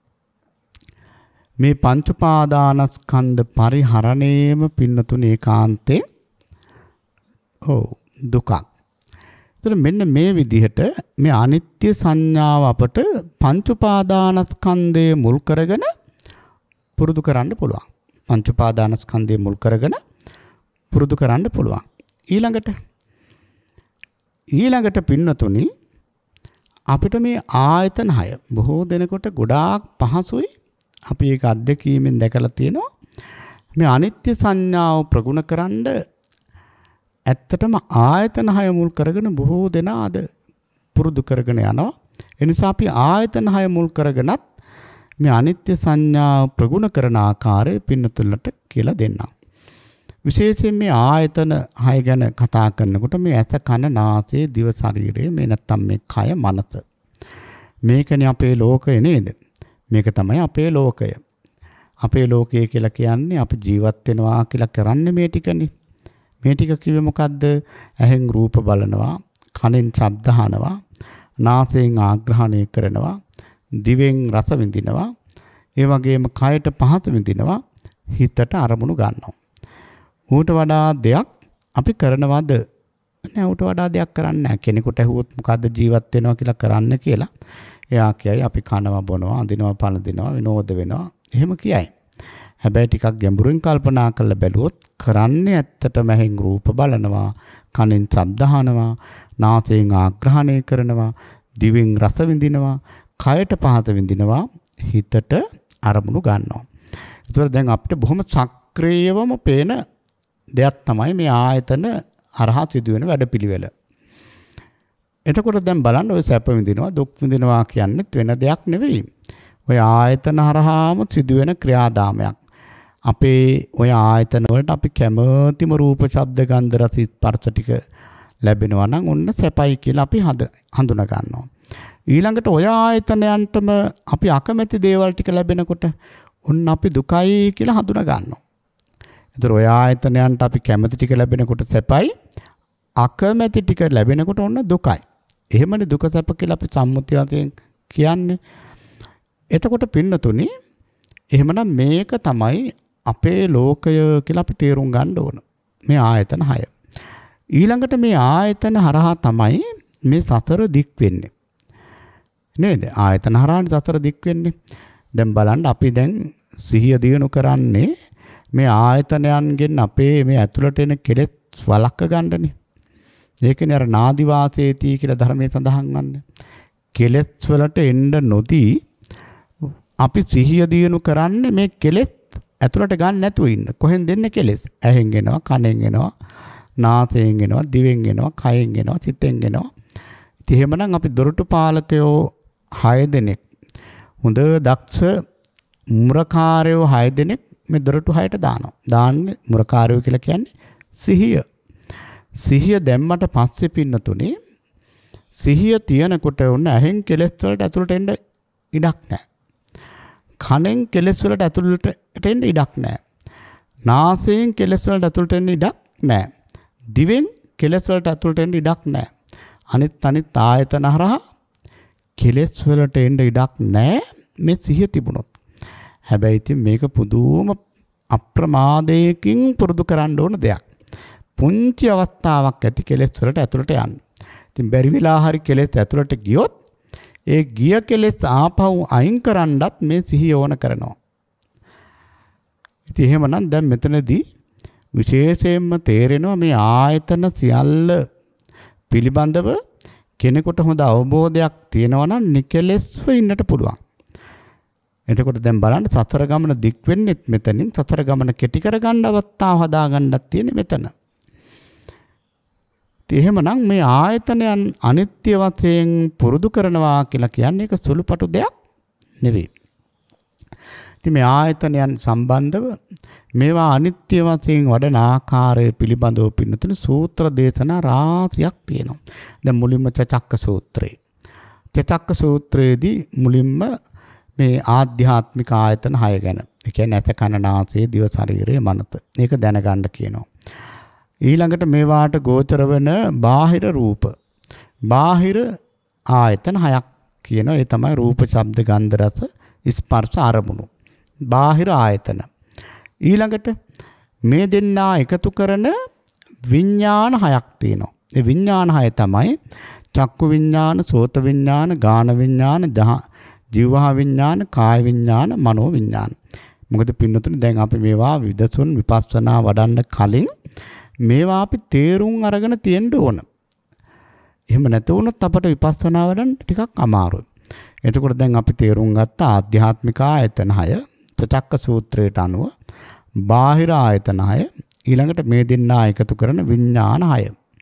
මේ පංච උපාදානස්කන්ධ පරිහරණයම පින්නතුනේ ඒකාන්තේ ඔව් දුකක්. එතන මෙන්න මේ විදිහට මේ අනිත්‍ය සංඥාව අපට පංච උපාදානස්කන්ධය මුල් කරගෙන පුරුදු කරන්න පුළුවන්. පංච උපාදානස්කන්ධය මුල් කරගෙන පුරුදු කරන්න පුළුවන්. ඊළඟට ඊළඟට පින්නතුනි අපිට මේ ආයතන හය බොහෝ දෙනෙකුට ගොඩාක් පහසුයි. අපි ඒක අත්දැකීමෙන් දැකලා තියෙනවා. මේ අනිත්‍ය සංඥාව ප්‍රගුණ කරන්න ඇත්තටම ආයතන හය මුල් කරගෙන බොහෝ දෙනා අද පුරුදු කරගෙන යනවා. ඒ නිසා අපි ආයතන හය මුල් කරගෙනත් මේ අනිත්‍ය සංඥාව ප්‍රගුණ කරන ආකාරය පින්නතුලට කියලා දෙන්නම්. විශේෂයෙන් මේ ආයතන හය ගැන කතා කරනකොට මේ ඇස කන නාසය දිව ශරීරය මේ නැත්තම් මේ කය මනස මේකනේ අපේ ලෝකය නේද? මේක තමයි අපේ ලෝකය. අපේ ලෝකය කියලා කියන්නේ අපි ජීවත් වෙනවා කියලා කරන්නේ මේ ටිකනේ. මේ ටික කිව්වේ මොකද්ද? ඇහෙන් රූප බලනවා, කනෙන් ශබ්ද අහනවා, නාසයෙන් ආග්‍රහණය කරනවා, දිවෙන් රස විඳිනවා, ඒ වගේම කයට පහත විඳිනවා, හිතට අරමුණු ගන්නවා. ඌට වඩා දෙයක් අපි කරනවද? නෑ, ඌට වඩා දෙයක් කරන්නේ නැහැ. කෙනෙකුට ඇහුවොත් මොකද්ද ජීවත් වෙනවා කියලා කරන්න කියලා. එයා කියයි අපි කනවා බොනවා, අඳිනවා පළඳිනවා, විනෝද වෙනවා. එහෙම කියයි. හැබැයි ටිකක් ගැඹුරින් කල්පනා කරලා බැලුවොත් කරන්නේ ඇත්තටම ඇහෙන් රූප බලනවා, කනෙන් ශබ්ද අහනවා, නාසයෙන් ආග්‍රහණය කරනවා, දිවෙන් රස විඳිනවා, කයට පහත විඳිනවා, හිතට අරමුණු ගන්නවා. ඒතර දැන් අපිට බොහොම සක්‍රියවම පේන දෙයක් තමයි මේ ආයතන හරහා සිදුවෙන වැඩපිළිවෙල. එතකොට දැන් බලන්න ඔය සැප විඳිනවා, දුක් විඳිනවා කියන්නේත් වෙන දෙයක් නෙවෙයි. ඔය ආයතන හරහාම සිදුවෙන ක්‍රියාදාමයක්. අපේ ඔය ආයතන වලට අපි කැමතිම රූප, ශබ්ද, ගන්ධ, රස, ස්පර්ශ ටික ලැබෙනවා නම් ඔන්න සැපයි කියලා අපි හඳුනා ගන්නවා. ඊළඟට ඔය ආයතනයන්ටම අපි අකමැති දේවල් ටික ලැබෙනකොට ඔන්න අපි දුකයි කියලා හඳුනා ගන්නවා. ඒතර ඔය ආයතනයන්ට අපි කැමති ටික ලැබෙනකොට සැපයි, අකමැති ටික ලැබෙනකොට ඔන්න දුකයි. එහෙමනේ දුක සැප කියලා අපි සම්මුතියෙන් කියන්නේ. එතකොට පින්නතුනි, එහෙමනම් මේක තමයි අපේ ලෝකය කියලා අපි තේරුම් ගන්න ඕන. මේ ආයතන හය. ඊළඟට මේ ආයතන හරහා තමයි මේ සතර දික් වෙන්නේ. නේද? ආයතන හරහානේ සතර දික් වෙන්නේ. දැන් බලන්න අපි දැන් සිහිය දිනු කරන්නේ මේ ආයතනයන්ගෙන් අපේ මේ ඇතුළට එන කෙලෙස් වළක්ක ගන්නනේ. ඒකනේ අර නාදි වාසේති කියලා ධර්මයේ සඳහන් වන්නේ. කෙලෙස් වලට එන්න නොදී අපි සිහිය දිනු කරන්නේ මේ කෙලෙස් ඇතුළට ගන්න නැතුව ඉන්න. කොහෙන් දෙන්නේ කෙලෙස්? ඇහෙන් එනවා, කනෙන් එනවා, නාසයෙන් එනවා, දිවෙන් එනවා, කයෙන් එනවා, සිතෙන් එනවා. ඉතින් එහෙමනම් අපි දොරටු පාලකයෝ හය දෙනෙක්, හොඳ දක්ෂ මුරකාරයෝ හය දෙනෙක් මේ දොරටු හයට දානවා. දාන්නේ මුරකාරයෝ කියලා කියන්නේ සිහිය. සිහිය දැම්මට පස්සේ පින්නතුනේ සිහිය තියනකොට උන්න ඇහෙන් කෙලෙස් වලට ඇතුළට එන්න ඉඩක් නැහැ. කනෙන් කෙලෙස් වලට ඇතුළට එන්න ඉඩක් නැහැ. නාසයෙන් කෙලෙස් වලට ඇතුළට එන්න ඉඩක් නැහැ. දිවෙන් කෙලෙස් වලට ඇතුළට එන්න ඉඩක් නැහැ. අනිත් අනිත් ආයතන හරහා කෙලෙස් වලට එන්න ඉඩක් නැහැ මේ සිහිය තිබුණොත්. හැබැයි ඉතින් මේක පුදුම අප්‍රමාදයකින් පුරුදු කරන්න ඕන දෙයක්. පුංචි අවස්ථාවක් ඇති කෙලෙස් වලට ඇතුළට යන්න. ඉතින් බැරි වෙලා හරි කෙලෙස් ඇතුළට ගියොත් ඒ ගිය කෙලෙස් ආපහු අයින් කරන්නත් මේ සිහිය ඕන කරනවා. ඉතින් එහෙමනම් දැන් මෙතනදී විශේෂයෙන්ම තේරෙනවා මේ ආයතන සියල්ල පිළිබඳව කෙනෙකුට හොඳ අවබෝධයක් තියෙනවා නම් නිකලෙස්ව ඉන්නට පුළුවන්. එතකොට දැන් බලන්න සතර ගමන දික් වෙන්නේත් මෙතනින්, සතර ගමන කෙටි කරගන්න අවස්ථාව හදාගන්නත් තියෙන්නේ මෙතන. ඉතින් එහෙමනම් මේ ආයතනයන් අනිත්‍ය වශයෙන් පුරුදු කරනවා කියලා කියන්නේ ඒක සුළුපටු දෙයක් නෙවෙයි. ඉතින් මේ ආයතනයන් සම්බන්ධව මේවා අනිත්‍ය වශයෙන් වඩන ආකාරය පිළිබඳව පින්නතුන සූත්‍ර දේශනා රාශියක් තියෙනවා. දැන් මුලින්ම චක්ක සූත්‍රය. චක්ක සූත්‍රයේදී මුලින්ම මේ ආධ්‍යාත්මික ආයතන හය ගැන, ඒ කියන්නේ ඇස කන නාසය දිව ශරීරය මනස, මේක දැනගන්න කියනවා. ඊළඟට මේවාට ගෝචර වෙන බාහිර රූප, බාහිර ආයතන හයක් කියනවා. ඒ තමයි රූප, ශබ්ද, ගන්ධ, රස, ස්පර්ශ, අරමුණු. බාහිර ආයතන. ඊළඟට මේ දෙන්නා එකතු කරන විඥාන හයක් තියෙනවා. ඒ විඥාන හය තමයි චක්කු විඥාන, සෝත විඥාන, ගාන විඥාන, ජීවහා විඥාන, කාය විඥාන, මනෝ විඥාන. මොකද පින්නතුනේ දැන් අපි මේවා විදසුන් විපස්සනා වඩන්න කලින් මේවා අපි තේරුම් අරගෙන තියෙන්න ඕන. එහෙම නැත වුණොත් අපට විපස්සනා වඩන්න ටිකක් අමාරුයි. එතකොට දැන් අපි තේරුම් ගත්ත ආධ්‍යාත්මික ආයතන හය චක්ක සූත්‍රයට අනුව බාහිර ආයතන හය, ඊළඟට මේ දෙන්නා එකතු කරන විඥාන හය.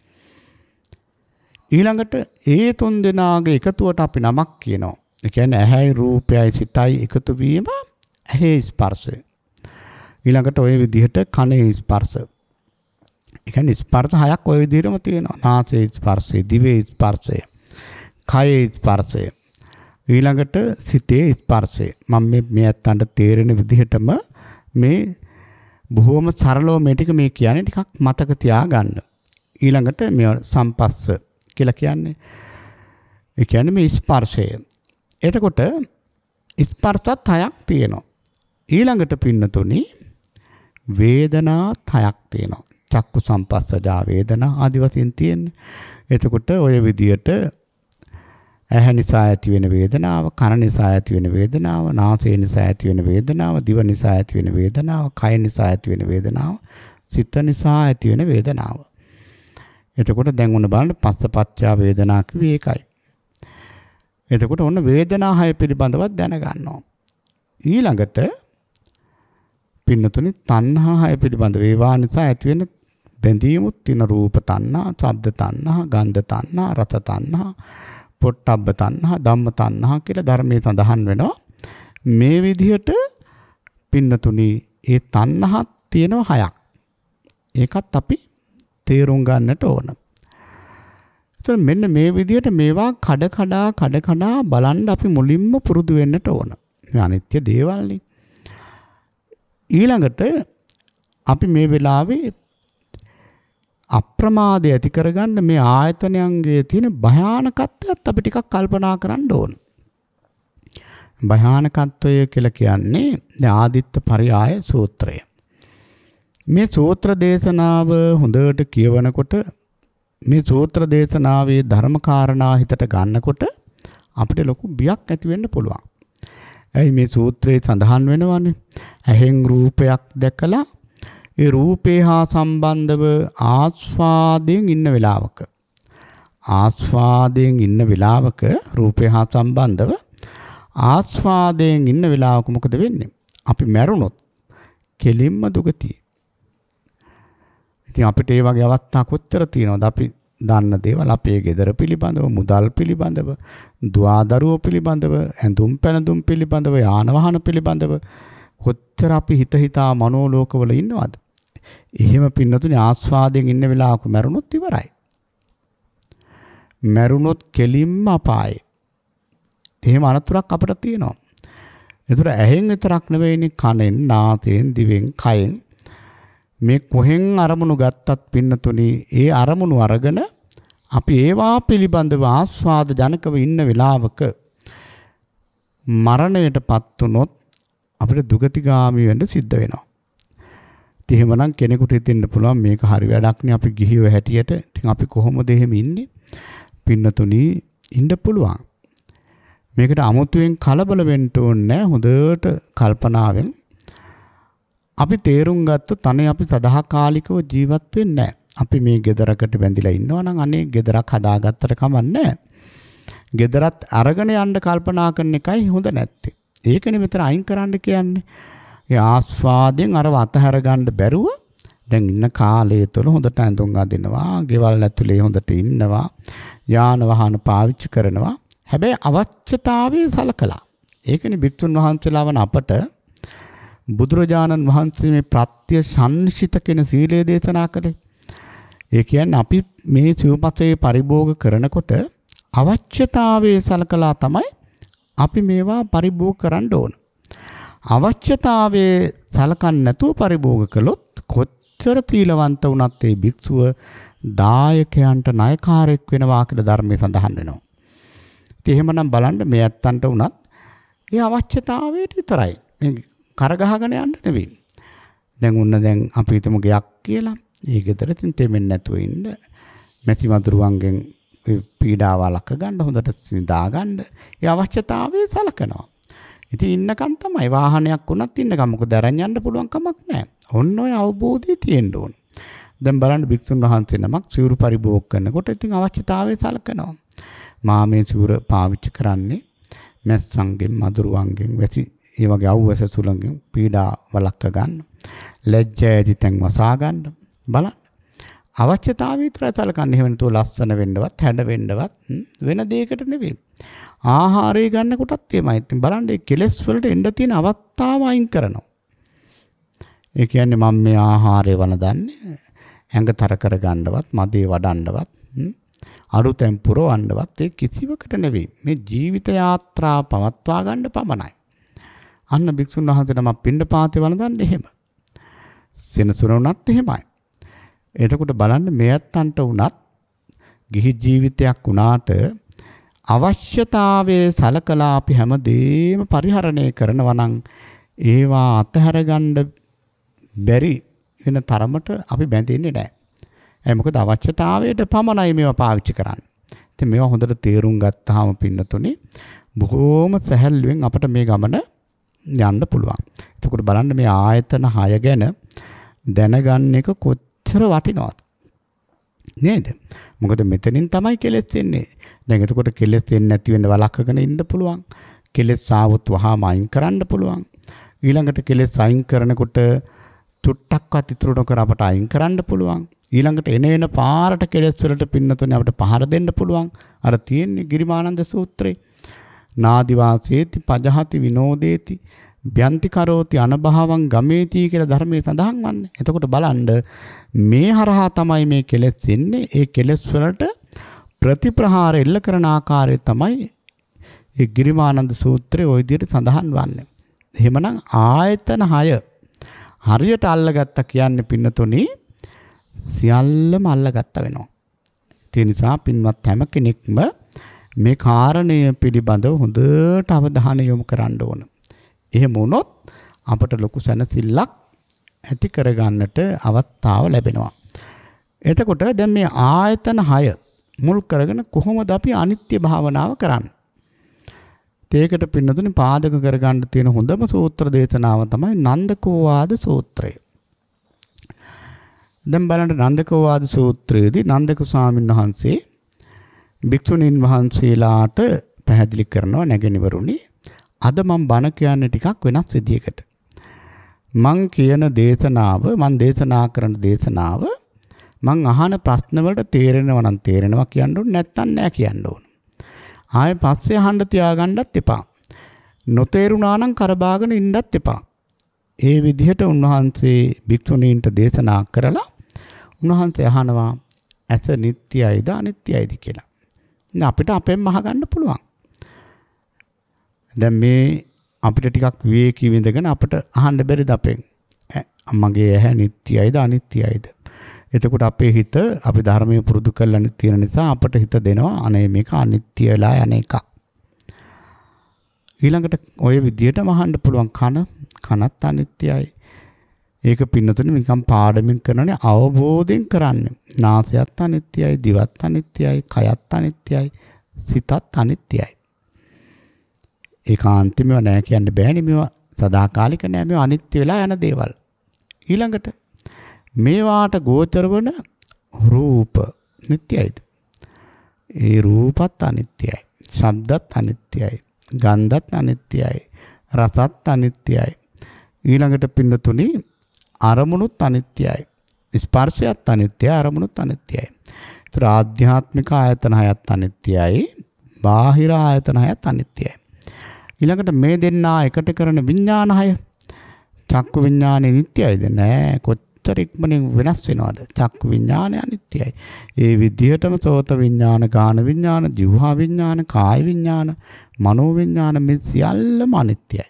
ඊළඟට ඒ තුන් දෙනාගේ එකතුවට අපි නමක් කියනවා. ඒ කියන්නේ ඇහැයි රූපයයි සිතයි එකතු වීම ඇහි ස්පර්ශය. ඊළඟට ওই විදිහට කනේ ස්පර්ශ. ඒ කියන්නේ ස්පර්ශ හයක් ওই විදිහටම තියෙනවා. නාසයේ ස්පර්ශය, දිවේ ස්පර්ශය, කයේ ස්පර්ශය. ඊළඟට සිතේ ස්පර්ශය. මම මේ මේ අතන්ට තේරෙන විදිහටම මේ බොහොම සරලව මේ ටික මේ කියන්නේ ටිකක් මතක තියාගන්න. ඊළඟට මේ සම්පස්ස කියලා කියන්නේ ඒ කියන්නේ මේ ස්පර්ශය. එතකොට ස්පර්ශත් හයක් තියෙනවා. ඊළඟට පින්නතුනි වේදනාත් හයක් තියෙනවා. චක්කු සම්පස්සජා වේදනා ආදි වශයෙන් තියෙන්නේ. එතකොට ඔය විදියට ඇහැ නිසා ඇති වෙන වේදනාව, කන නිසා ඇති වෙන වේදනාව, නාසය නිසා ඇති වෙන වේදනාව, දිව නිසා ඇති වෙන වේදනාව, කය නිසා ඇති වෙන වේදනාව, සිත නිසා ඇති වෙන වේදනාව. එතකොට දැන් ඔන්න බලන්න පස්සපච්චා වේදනා කිව්වේ ඒකයි. එතකොට ඔන්න වේදනා හය පිළිබඳව දැනගන්නවා. ඊළඟට පින්නතුනි තණ්හා හය පිළිබඳව ඒවා නිසා ඇති වෙන බැඳීමුත් තියෙන රූප තණ්හා, ශබ්ද තණ්හා, ගන්ධ තණ්හා, රස තණ්හා, පොට්ටබ්බ තණ්හා, ධම්ම තණ්හා කියලා ධර්මයේ සඳහන් වෙනවා. මේ විදිහට පින්නතුනි ඒ තණ්හාත් තියෙනවා හයක්. ඒකත් අපි තේරුම් ගන්නට ඕන. එතන මෙන්න මේ විදිහට මේවා කඩ කඩා කඩ කඩා බලන්න අපි මුලින්ම පුරුදු වෙන්නට ඕන. මේ අනිත්‍ය දේවල්නේ. ඊළඟට අපි මේ වෙලාවේ අප්‍රමාදය ඇති කරගන්න මේ ආයතනයන්ගේ තියෙන භයානකත්වයත් අපි ටිකක් කල්පනා කරන්න ඕන. භයානකත්වය කියලා කියන්නේ ආදිත්ත පරියාය සූත්‍රය. මේ සූත්‍ර දේශනාව හොඳට කියවනකොට මේ සූත්‍ර දේශනාවේ ධර්ම කාරණා හිතට ගන්නකොට අපිට ලොකු බියක් ඇති වෙන්න පුළුවන්. ඇයි මේ සූත්‍රයේ සඳහන් වෙනවනේ ඇහෙන් රූපයක් දැකලා ඒ රූපේ හා සම්බන්ධව ආස්වාදයෙන් ඉන්න වෙලාවක ආස්වාදයෙන් ඉන්න වෙලාවක රූපේ හා සම්බන්ධව ආස්වාදයෙන් ඉන්න වෙලාවක මොකද වෙන්නේ? අපි මැරුණොත් කෙලින්ම දුගතිය. ඉතින් අපිට ඒ වගේ අවස්ථා කොච්චර තියෙනවද? අපි දන්න දේවල් අපේ ගෙදර පිළිබඳව, මුදල් පිළිබඳව, දුවදරුවෝ පිළිබඳව, ඇඳුම් පැනඳුම් පිළිබඳව, යාන වාහන පිළිබඳව කොච්චර අපි හිත හිතා මනෝලෝකවල ඉන්නවද? එහෙම පින්නතුනේ ආස්වාදයෙන් ඉන්න වෙලාවක මැරුණොත් ඉවරයි. මැරුණොත් කෙලින්ම අපායේ. එහෙම අනතුරක් අපිට තියෙනවා. ඒතර ඇහෙන් විතරක් නෙවෙයිනේ කනෙන්, නාසයෙන්, දිවෙන්, කයෙන් මේ කොහෙන් අරමුණු ගත්තත් පින්නතුනේ ඒ අරමුණු අරගෙන අපි ඒවා පිළිබඳව ආස්වාද ජනකව ඉන්න වෙලාවක මරණයටපත් වුනොත් අපිට දුගතිගාමී වෙන්න සිද්ධ වෙනවා. ඉතින් එහෙමනම් කෙනෙකුට හිතෙන්න පුළුවන් මේක හරි වැඩක් නේ අපි ගිහියෝ හැටියට. ඉතින් අපි කොහොමද එහෙම ඉන්නේ? පින්නතුනේ ඉන්න පුළුවන්. මේකට අමුතුවෙන් කලබල වෙන්න ඕනේ නැහැ. හොඳට කල්පනාවෙන් අපි තේරුම් ගත්තොත් අනේ අපි සදාකාලිකව ජීවත් වෙන්නේ නැහැ. අපි මේ ගෙදරකට බැඳිලා ඉන්නවා නම් අනේ ගෙදරක් හදාගත්තට කමක් නැහැ. ගෙදරත් අරගෙන යන්න කල්පනා කරන එකයි හොඳ නැත්තේ. ඒකනේ මෙතන අයින් කරන්න කියන්නේ. ඒ ආස්වාදයෙන් අරව අතහැර ගන්න බැරුව දැන් ඉන්න කාලය තුළ හොඳට ඇඳුම් අඳිනවා, ගෙවල් ඇතුලේ හොඳට ඉන්නවා, යාන වාහන පාවිච්චි කරනවා. හැබැයි අවශ්‍යතාවයේ සලකලා. ඒකනේ භික්ෂුන් වහන්සේලා වන අපට බුදුරජාණන් වහන්සේ මේ ප්‍රත්‍ය සංනිශ්චිත කියන සීලය දේශනා කළේ. ඒ කියන්නේ අපි මේ සිව්පසේ පරිභෝග කරනකොට අවශ්‍යතාවයේ සලකලා තමයි අපි මේවා පරිභෝග කරන්න ඕන. අවශ්‍යතාවයේ සලකන්නේ නැතුව පරිභෝග කළොත් කොච්චර තීලවන්ත වුණත් ඒ භික්ෂුව දායකයන්ට ණයකාරයෙක් වෙනවා කියලා ධර්මයේ සඳහන් වෙනවා. ඉතින් එහෙමනම් බලන්න මේ ඇත්තන්ට වුණත් ඒ අවශ්‍යතාවයට විතරයි. කරගහගෙන යන්න නෙවෙයි. දැන් උන්න දැන් අපි හිතමු ගයක් කියලා. ඒ ගෙදර තින් තෙමෙන්නේ නැතුව ඉන්න. මැසි මදුරුවන්ගෙන් පීඩාව ලක ගන්න හොඳට සිඳා ගන්න. ඒ අවශ්‍යතාවයේ සලකනවා. ඉතින් ඉන්නකන් තමයි වාහනයක් වුණත් ඉන්නකම් මොකද දරන් යන්න පුළුවන් කමක් නැහැ. ඔන්න ඔය අවබෝධය තියෙන්න ඕන. දැන් බලන්න භික්ෂුන් වහන්සේ නමක් සිවුරු පරිභෝග කරනකොට ඉතින් අවශ්‍යතාවයේ සලකනවා. මා මේ සිවුර පාවිච්චි කරන්නේ මැස්සන්ගෙන් මදුරුවන්ගෙන් වැසි ඒ වගේ අවුවැස සුළඟෙන් පීඩා වළක්ව ගන්න. ලැජ්ජා ඇති තැන් වසා ගන්න. බලන්න. අවශ්‍යතාවය විතරයි සලකන්නේ. එහෙම නැතුව ලස්සන වෙන්නවත්, හැඩ වෙන්නවත් වෙන දෙයකට නෙවෙයි. ආහාරය ගන්න කොටත් එමය. ඉතින් බලන්න මේ කෙලෙස් වලට එන්න තියෙන අවස්ථාව අයින් කරනවා. ඒ කියන්නේ මම මේ ආහාරය වළඳන්නේ ඇඟතර කර ගන්නවත්, මදේ වඩන්නවත්, අරුතෙන් පුරවන්නවත් ඒ කිසිවකට නෙවෙයි. මේ ජීවිත යාත්‍රා පවත්වා ගන්න පමණයි. අන්න භික්ෂුන් වහන්සේට මම පිණ්ඩපාතේ වළඳන්නේ එහෙම. සෙනසුරුණත් එහෙමයි. එතකොට බලන්න මෙයත්න්ට උනත් ගිහි ජීවිතයක් වුණාට අවශ්‍යතාවයේ සලකලා අපි හැමදේම පරිහරණය කරනවා නම් ඒවා අතහැර ගන්න බැරි වෙන තරමට අපි බැඳෙන්නේ නැහැ. ඒ මොකද අවශ්‍යතාවයට පමණයි මේවා පාවිච්චි කරන්නේ. ඉතින් මේවා හොඳට තේරුම් ගත්තාම පින්නතුනේ බොහෝම සැහැල්ලුවෙන් අපිට මේ ගමන යන්න පුළුවන්. එතකොට බලන්න මේ ආයතන හය ගැන දැනගන්න එක කොච්චර වටිනවද නේද? මොකද මෙතනින් තමයි කෙලෙස් එන්නේ. දැන් එතකොට කෙලෙස් එන්නේ නැති වෙන්න වළක්වගෙන ඉන්න පුළුවන්. කෙලෙස් ආවොත් වහාම අයින් කරන්න පුළුවන්. ඊළඟට කෙලෙස් අයින් කරනකොට තුට්ටක්වත් ඉතුරු නොකර අපට අයින් කරන්න පුළුවන්. ඊළඟට එන එන පාරට කෙලෙස් වලට පින්නතුනේ අපිට පහර දෙන්න පුළුවන්. අර තියෙන්නේ ගිරිමානන්ද සූත්‍රේ. නාදිවාසේති පජහති විනෝදේති බ්‍යන්ති කරෝති අනභවං ගමේති කියලා ධර්මයේ සඳහන් වන්නේ. එතකොට බලන්න මේ හරහා තමයි මේ කෙලෙස් එන්නේ. ඒ කෙලෙස් වලට ප්‍රතිප්‍රහාර එල්ල කරන ආකාරය තමයි ඒ ගිරිමානන්ද සූත්‍රයේ ওই විදිහට සඳහන් වන්නේ. එහෙමනම් ආයතන හය හරියට අල්ලගත්ත කියන්නේ පින්නතුනේ සියල්ලම අල්ලගත්ත වෙනවා. ඒ නිසා පින්වත් හැම කෙනෙක්ම මේ කාරණය පිළිබඳව හොඳට අවධානය යොමු කරන්න ඕන. එහෙම වුණොත් අපට ලොකු සැනසෙල්ලක් ඇති කරගන්නට අවස්ථාව ලැබෙනවා. එතකොට දැන් මේ ආයතන හය මුල් කරගෙන කොහොමද අපි අනිත්‍ය භාවනාව කරන්නේ? ඒකට පින්නතුනේ පාදක කරගන්න තියෙන හොඳම සූත්‍ර දේශනාව තමයි නන්දකෝවාද සූත්‍රය. දැන් බලන්න නන්දකෝවාද සූත්‍රයේදී නන්දක ස්වාමීන් වහන්සේ භික්ෂුණීන් වහන්සේලාට පැහැදිලි කරනවා නැගෙනවරුනි අද මම බණ කියන්නේ ටිකක් වෙනස් විදියකට. මං කියන දේශනාව මං දේශනා කරන දේශනාව මං අහන ප්‍රශ්න වලට තේරෙනවා නම් තේරෙනවා කියන්න ඕනේ නැත්නම් නෑ කියන්න ඕනේ. ආයෙ පස්සේ අහන්න තියාගන්නත් එපා. නොතේරුණා නම් කරබාගෙන ඉන්නත් එපා. ඒ විදිහට උන්වහන්සේ භික්ෂුණීන්ට දේශනා කරලා උන්වහන්සේ අහනවා ඇස නිට්ටයයිද අනිත්‍යයිද කියලා. දැන් අපිට අපෙන්ම අහගන්න පුළුවන්. දැන් මේ අපිට ටිකක් විවේකී විඳගෙන අපිට අහන්න බැරිද අපෙන් මගේ ඇහැ නිට්ටයයිද අනිත්‍යයිද? එතකොට අපේ හිත අපි ධර්මයේ පුරුදු කරලා තියෙන නිසා අපට හිත දෙනවා අනේ මේක අනිත්‍යලා යන එක. ඊළඟට ওই විදිහටම අහන්න පුළුවන් කන කනත් අනිත්‍යයි. ඒක පින්නතුනේ නිකන් පාඩමින් කරනනේ අවබෝධයෙන් කරන්නේ. නාසයත් අනිත්‍යයි, දිවත් අනිත්‍යයි, කයත් අනිත්‍යයි, සිතත් අනිත්‍යයි. ඒකාන්තෙම නෑ කියන්න බෑනේ මේවා සදාකාලික නෑ මේවා අනිත්‍ය වෙලා යන දේවල්. ඊළඟට මේවාට ගෝචර වන රූප නිට්ටයයිද? ඒ රූපත් අනිත්‍යයි. ශබ්දත් අනිත්‍යයි. ගන්ධත් අනිත්‍යයි. රසත් අනිත්‍යයි. ඊළඟට පින්නතුනි අරමුණුත් අනිත්‍යයි. ස්පර්ශයත් අනිත්‍යයි. අරමුණුත් අනිත්‍යයි. ඒතර ආධ්‍යාත්මික ආයතන හයත් අනිත්‍යයි. බාහිර ආයතන හයත් අනිත්‍යයි. ඊළඟට මේ දෙන්නා එකට කරන විඥාන හය චක්කු විඥානේ නිට්ටයයිද? නෑ. කොච්චර ඉක්මනින් වෙනස් වෙනවද? චක්කු විඥානේ අනිත්‍යයි. ඒ විදිහටම සෝත විඥාන, ගාන විඥාන, જીවහා විඥාන, කාය විඥාන, මනෝ විඥාන මේ සියල්ලම අනිත්‍යයි.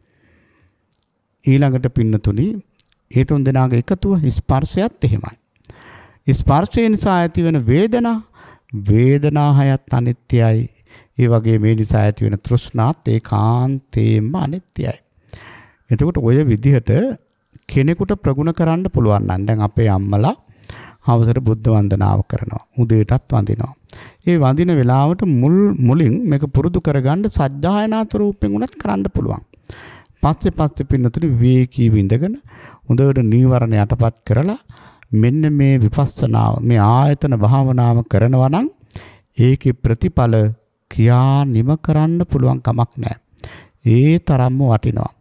ඊළඟට පින්නතුනි ඒ තුන් දෙනාගේ එකතුව ස්පර්ශයත් එහෙමයි. ස්පර්ශය නිසා ඇති වෙන වේදනා වේදනා හයත් අනිත්‍යයි. ඒ වගේ මේ නිසා ඇති වෙන තෘෂ්ණාත් ඒකාන්තයෙන්ම අනිත්‍යයි. එතකොට ඔය විදිහට කෙනෙකුට ප්‍රගුණ කරන්න පුළුවන් නම් දැන් අපේ අම්මලා හවසට බුද්ධ වන්දනාව කරනවා. උදේටත් වඳිනවා. ඒ වඳින වෙලාවට මුල් මුලින් මේක පුරුදු කරගන්න සජ්ජායනාත රූපෙන් උනත් කරන්න පුළුවන්. පස්සේ පස්සේ පින්නතුනි විවේකී විඳගෙන හොඳට නීවරණ යටපත් කරලා මෙන්න මේ විපස්සනාව මේ ආයතන භාවනාව කරනවා නම් ඒකේ ප්‍රතිඵල කියා නිම කරන්න පුළුවන් කමක් නැහැ. ඒ තරම්ම වටිනවා.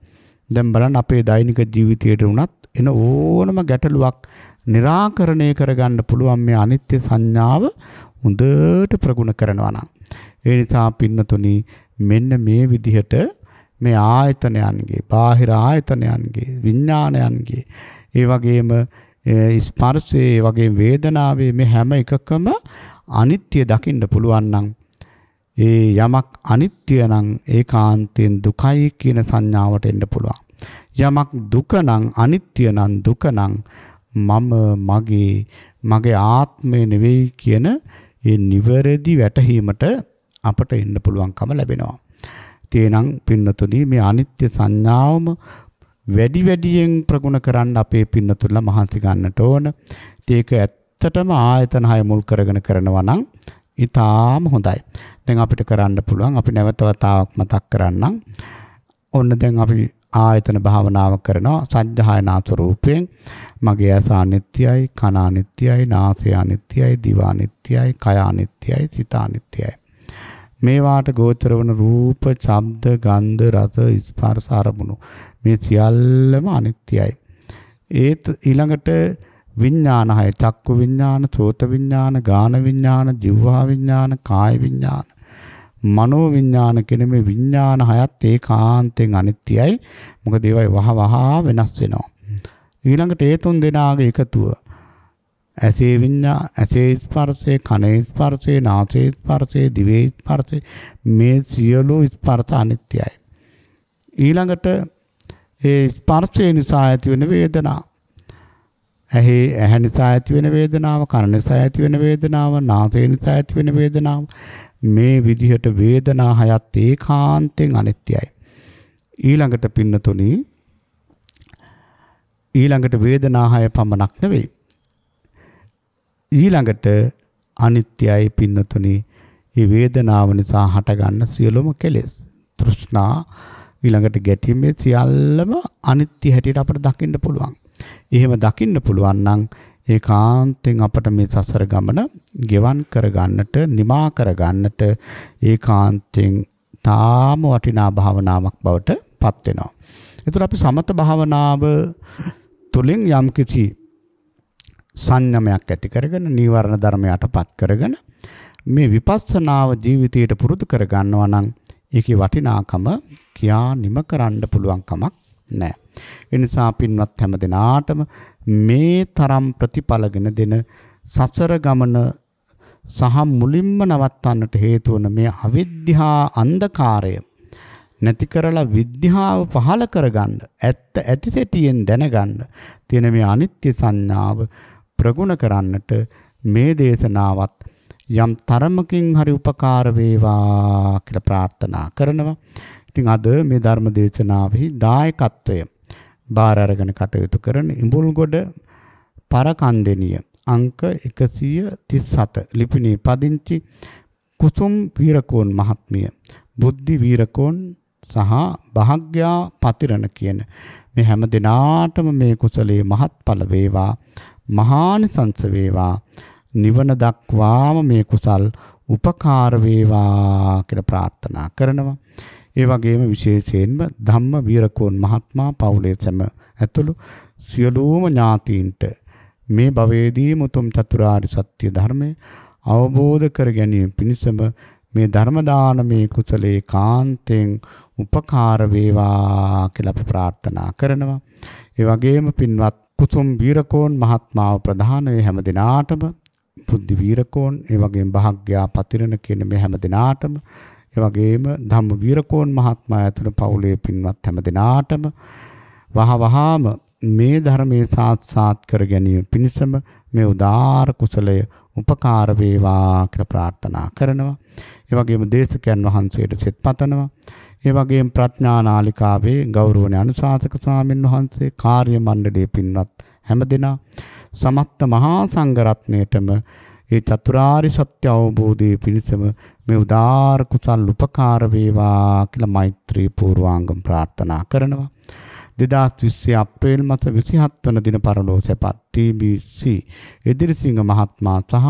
දැන් බලන්න අපේ දෛනික ජීවිතයේ උනත් එන ඕනම ගැටලුවක් निराකරණය කරගන්න පුළුවන් මේ අනිත්‍ය සංඥාව හොඳට ප්‍රගුණ කරනවා නම්. ඒ නිසා පින්නතුනි මෙන්න මේ විදිහට මේ ආයතනයන්ගේ, බාහිර ආයතනයන්ගේ, විඥානයන්ගේ, ඒ වගේම ස්පර්ශයේ, ඒ වගේම වේදනාවේ මේ හැම එකකම අනිත්‍ය දකින්න පුළුවන් නම් ඒ යමක් අනිත්‍ය නම් ඒකාන්තයෙන් දුකයි කියන සංඥාවට එන්න පුළුවන්. යමක් දුක නම්, අනිත්‍ය නම්, දුක නම් මම, මගේ, මගේ ආත්මය නෙවෙයි කියන ඒ නිවැරදි වැටහීමට අපට එන්න පුළුවන්කම ලැබෙනවා. තේනම් පින්නතුනි මේ අනිත්‍ය සංඥාවම වැඩි වැඩියෙන් ප්‍රගුණ කරන්න අපේ පින්නතුන්ලා මහන්සි ගන්නට ඕන. ඒක ඇත්තටම ආයතන හය මුල් කරගෙන කරනවා නම් ඊටාම හොඳයි. දැන් අපිට කරන්න පුළුවන්, අපි නැවත වතාවක් මතක් කරන්නම්. ඔන්න දැන් අපි ආයතන භාවනාව කරනවා සද්ධායනා ස්වරූපයෙන්. මගේ ඇස අනිත්‍යයි, කන අනිත්‍යයි, නාසය අනිත්‍යයි, දිව අනිත්‍යයි, කය අනිත්‍යයි, සිත අනිත්‍යයි. මේවාට ගෝචර වන රූප, ශබ්ද, ගන්ධ, රස, ස්පර්ශ, අරමුණු මේ සියල්ලම අනිත්‍යයි. ඒත් ඊළඟට විඥාන හය, චක්කු විඥාන, සෝත විඥාන, ගාන විඥාන, જીවහා විඥාන, කාය විඥාන, මනෝ විඥාන කියන මේ විඥාන හයත් ඒකාන්තයෙන් අනිත්‍යයි. මොකද ඒවා වහ වහ වෙනස් වෙනවා. ඊළඟට ඒ තුන් දෙනාගේ එකතුව ඇසේ විඤ්ඤා, ඇසේ ස්පර්ශේ, කනේ ස්පර්ශේ, නාසයේ ස්පර්ශේ, දිවේ ස්පර්ශේ මේ සියලු ස්පර්ශ අනිත්‍යයි. ඊළඟට ඒ ස්පර්ශේ නිසා ඇති වෙන වේදනාව, ඇහි ඇහැ නිසා ඇති වෙන වේදනාව, කන නිසා ඇති වෙන වේදනාව, නාසය නිසා ඇති වෙන වේදනාව මේ විදිහට වේදනා හයත් ඒකාන්තයෙන් අනිත්‍යයි. ඊළඟට පින්නතුනි ඊළඟට වේදනා හය පමණක් නෙවෙයි. ඊළඟට අනිත්‍යයි පින්නතුනි මේ වේදනාව නිසා හටගන්න සියලුම කෙලෙස්, තෘෂ්ණා, ඊළඟට ගැටීම් මේ සියල්ලම අනිත්‍ය හැටියට අපට දකින්න පුළුවන්. එහෙම දකින්න පුළුවන් නම් ඒකාන්තයෙන් අපට මේ සසර ගමන ගෙවන් කරගන්නට, නිමා කරගන්නට ඒකාන්තයෙන් තාම වටිනා භාවනාවක් බවට පත් වෙනවා. ඒතර අපි සමත භාවනාව තුළින් යම් කිසි සංයමයක් ඇති කරගෙන, නීවරණ ධර්මයටපත් කරගෙන මේ විපස්සනාව ජීවිතයට පුරුදු කර ගන්නවා නම් ඒකේ වටිනාකම කියා නිම කරන්න පුළුවන් කමක් නැහැ. ඒ නිසා පින්වත් හැම දිනාටම මේ තරම් ප්‍රතිඵලගෙන දෙන සසර ගමන සහ මුලින්ම නවත්තන්නට හේතු වන මේ අවිද්‍යා අන්ධකාරය නැති කරලා විද්‍යාව පහළ කරගන්න, ඇත්ත ඇති සැටියෙන් දැනගන්න තියෙන මේ අනිත්‍ය සංඥාව ප්‍රගුණ කරන්නට මේ දේශනාවත් යම් තරමකින් හරි උපකාර වේවා කියලා ප්‍රාර්ථනා කරනවා. ඉතින් අද මේ ධර්ම දේශනාවෙහි දායකත්වය බාර අරගෙන කටයුතු කරන ඉඹුල්ගොඩ පරකන්දෙනිය අංක එකසිය තිස් හත ලිපිණේ පදිංචි කුසුම් වීරකෝන් මහත්මිය, බුද්ධි වීරකෝන් සහ භාග්‍යා පතිරණ කියන මේ හැම දිනාටම මේ කුසලයේ මහත්ඵල වේවා, මහානිසංස වේවා, නිවන දක්වාම මේ කුසල් උපකාර වේවා කියලා ප්‍රාර්ථනා කරනවා. ඒ වගේම විශේෂයෙන්ම ධම්ම වීරකෝන් මහත්මයා පවුලේ සැම ඇතුළු සියලුම ඥාතීන්ට මේ භවයේදී මුතුම් චතුරාර්ය සත්‍ය ධර්මය අවබෝධ කර ගැනීම පිණිසම මේ ධර්ම දානමේ කුසලේ කාන්තෙන් උපකාර වේවා කියලා අපි ප්‍රාර්ථනා කරනවා. ඒ වගේම පින්වත් කුසුම් වීරකෝන් මහත්මාව ප්‍රධාන වේ හැම දිනාටම, බුද්ධි වීරකෝන්, ඒ වගේම භාග්‍යා පතිරණ කියන මේ හැම දිනාටම, ඒ වගේම ධම්ම වීරකෝන් මහත්මයා ඇතුළු පවුලේ පින්වත් හැම දිනාටම වහ වහාම මේ ධර්මයේ සාත්සාත් කර ගැනීම පිණිසම මේ උදාාර කුසලය උපකාර වේවා කියලා ප්‍රාර්ථනා කරනවා. ඒ වගේම දේශකයන් වහන්සේට සෙත් පතනවා. ඒ වගේම ප්‍රඥා නාලිකාවේ ගෞරවනීය අනුශාසක ස්වාමීන් වහන්සේ, කාර්ය මණ්ඩලයේ පින්වත් හැමදෙනා, සමස්ත මහා සංඝ රත්නයේටම ඒ චතුරාර්ය සත්‍ය අවබෝධයේ පිණිසම මේ උදාාර කුසල් උපකාර වේවා කියලා මෛත්‍රී පූර්වාංගම් ප්‍රාර්ථනා කරනවා. දෙදාස් විස්සේ අප්‍රේල් මාස විසිහත් වන දින පරලෝ සැපත් ටී බී සී එදිරිසිංහ මහත්මයා සහ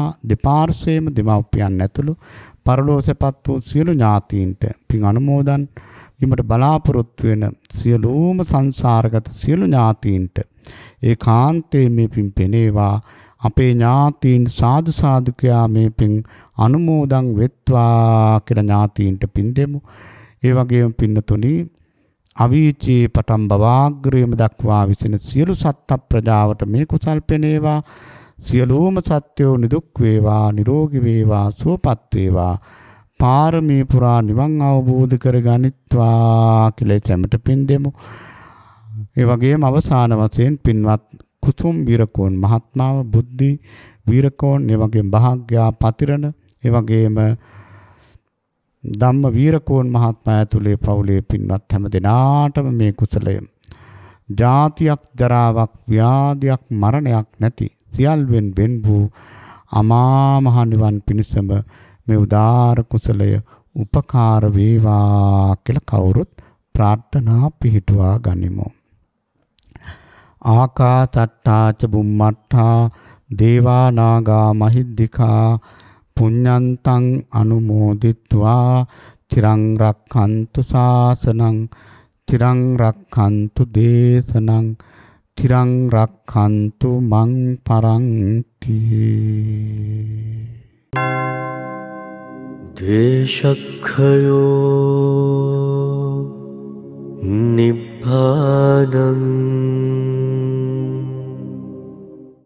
දෙපාර්ශ්වයේම දෙමව්පියන් ඇතුළු පරලෝ සැපත් වූ සියලු ඥාතීන්ට පින් අනුමෝදන් ඊමට බලාපොරොත්තු වෙන සියලුම සංසාරගත සියලු ඥාතීන්ට ඒකාන්තයෙන් මේ පින් පෙනේවා. අපේ ඥාතීන් සාදු සාදු කියා මේ පින් අනුමෝදන් වෙත්වා කියලා ඥාතීන්ට පින් දෙමු. ඒ වගේම පින්නතුනි අවීචී පටන් බවාග්‍රයම දක්වා විසින සියලු සත්ත්ව ප්‍රජාවට මේ කුසල් පෙනේවා. සියලුම සත්වෝ නිදුක් වේවා, නිරෝගී වේවා, සුවපත් වේවා. පාරමී පුරා නිවන් අවබෝධ කරගනිත්වා කියලා එතැමට පින් දෙමු. ඒ වගේම අවසාන වශයෙන් පින්වත් කුසුම් වීරකෝන් මහත්මාව, බුද්ධි වීරකෝන්, ඒ වගේම භාග්‍යා පතිරණ, ඒ වගේම ධම්ම වීරකෝන් මහත්මයා ඇතුලේ පවුලේ පින්වත් හැම දෙනාටම මේ කුසලය ජාතියක්, ජරාවක්, ව්‍යාධියක්, මරණයක් නැති සියල්වෙන් වෙන් වූ අමා මහ නිවන් පිණිසම මේ උදාර කුසලය උපකාර වේවා කියලා කවුරුත් ප්‍රාර්ථනා පිහිටුවා ගනිමු. ආකාසට්ටා ච බුම්මට්ටා දේවා නාග මහිද්దికා පුඤ්ඤන්තං අනුමෝදිත්වා චිරං රක්ඛන්තු ශාසනං චිරං රක්ඛන්තු දේශනං චිරං රක්ඛන්තු මං පරන්ති. ද්වේෂක්ඛයෝ නිබ්බානං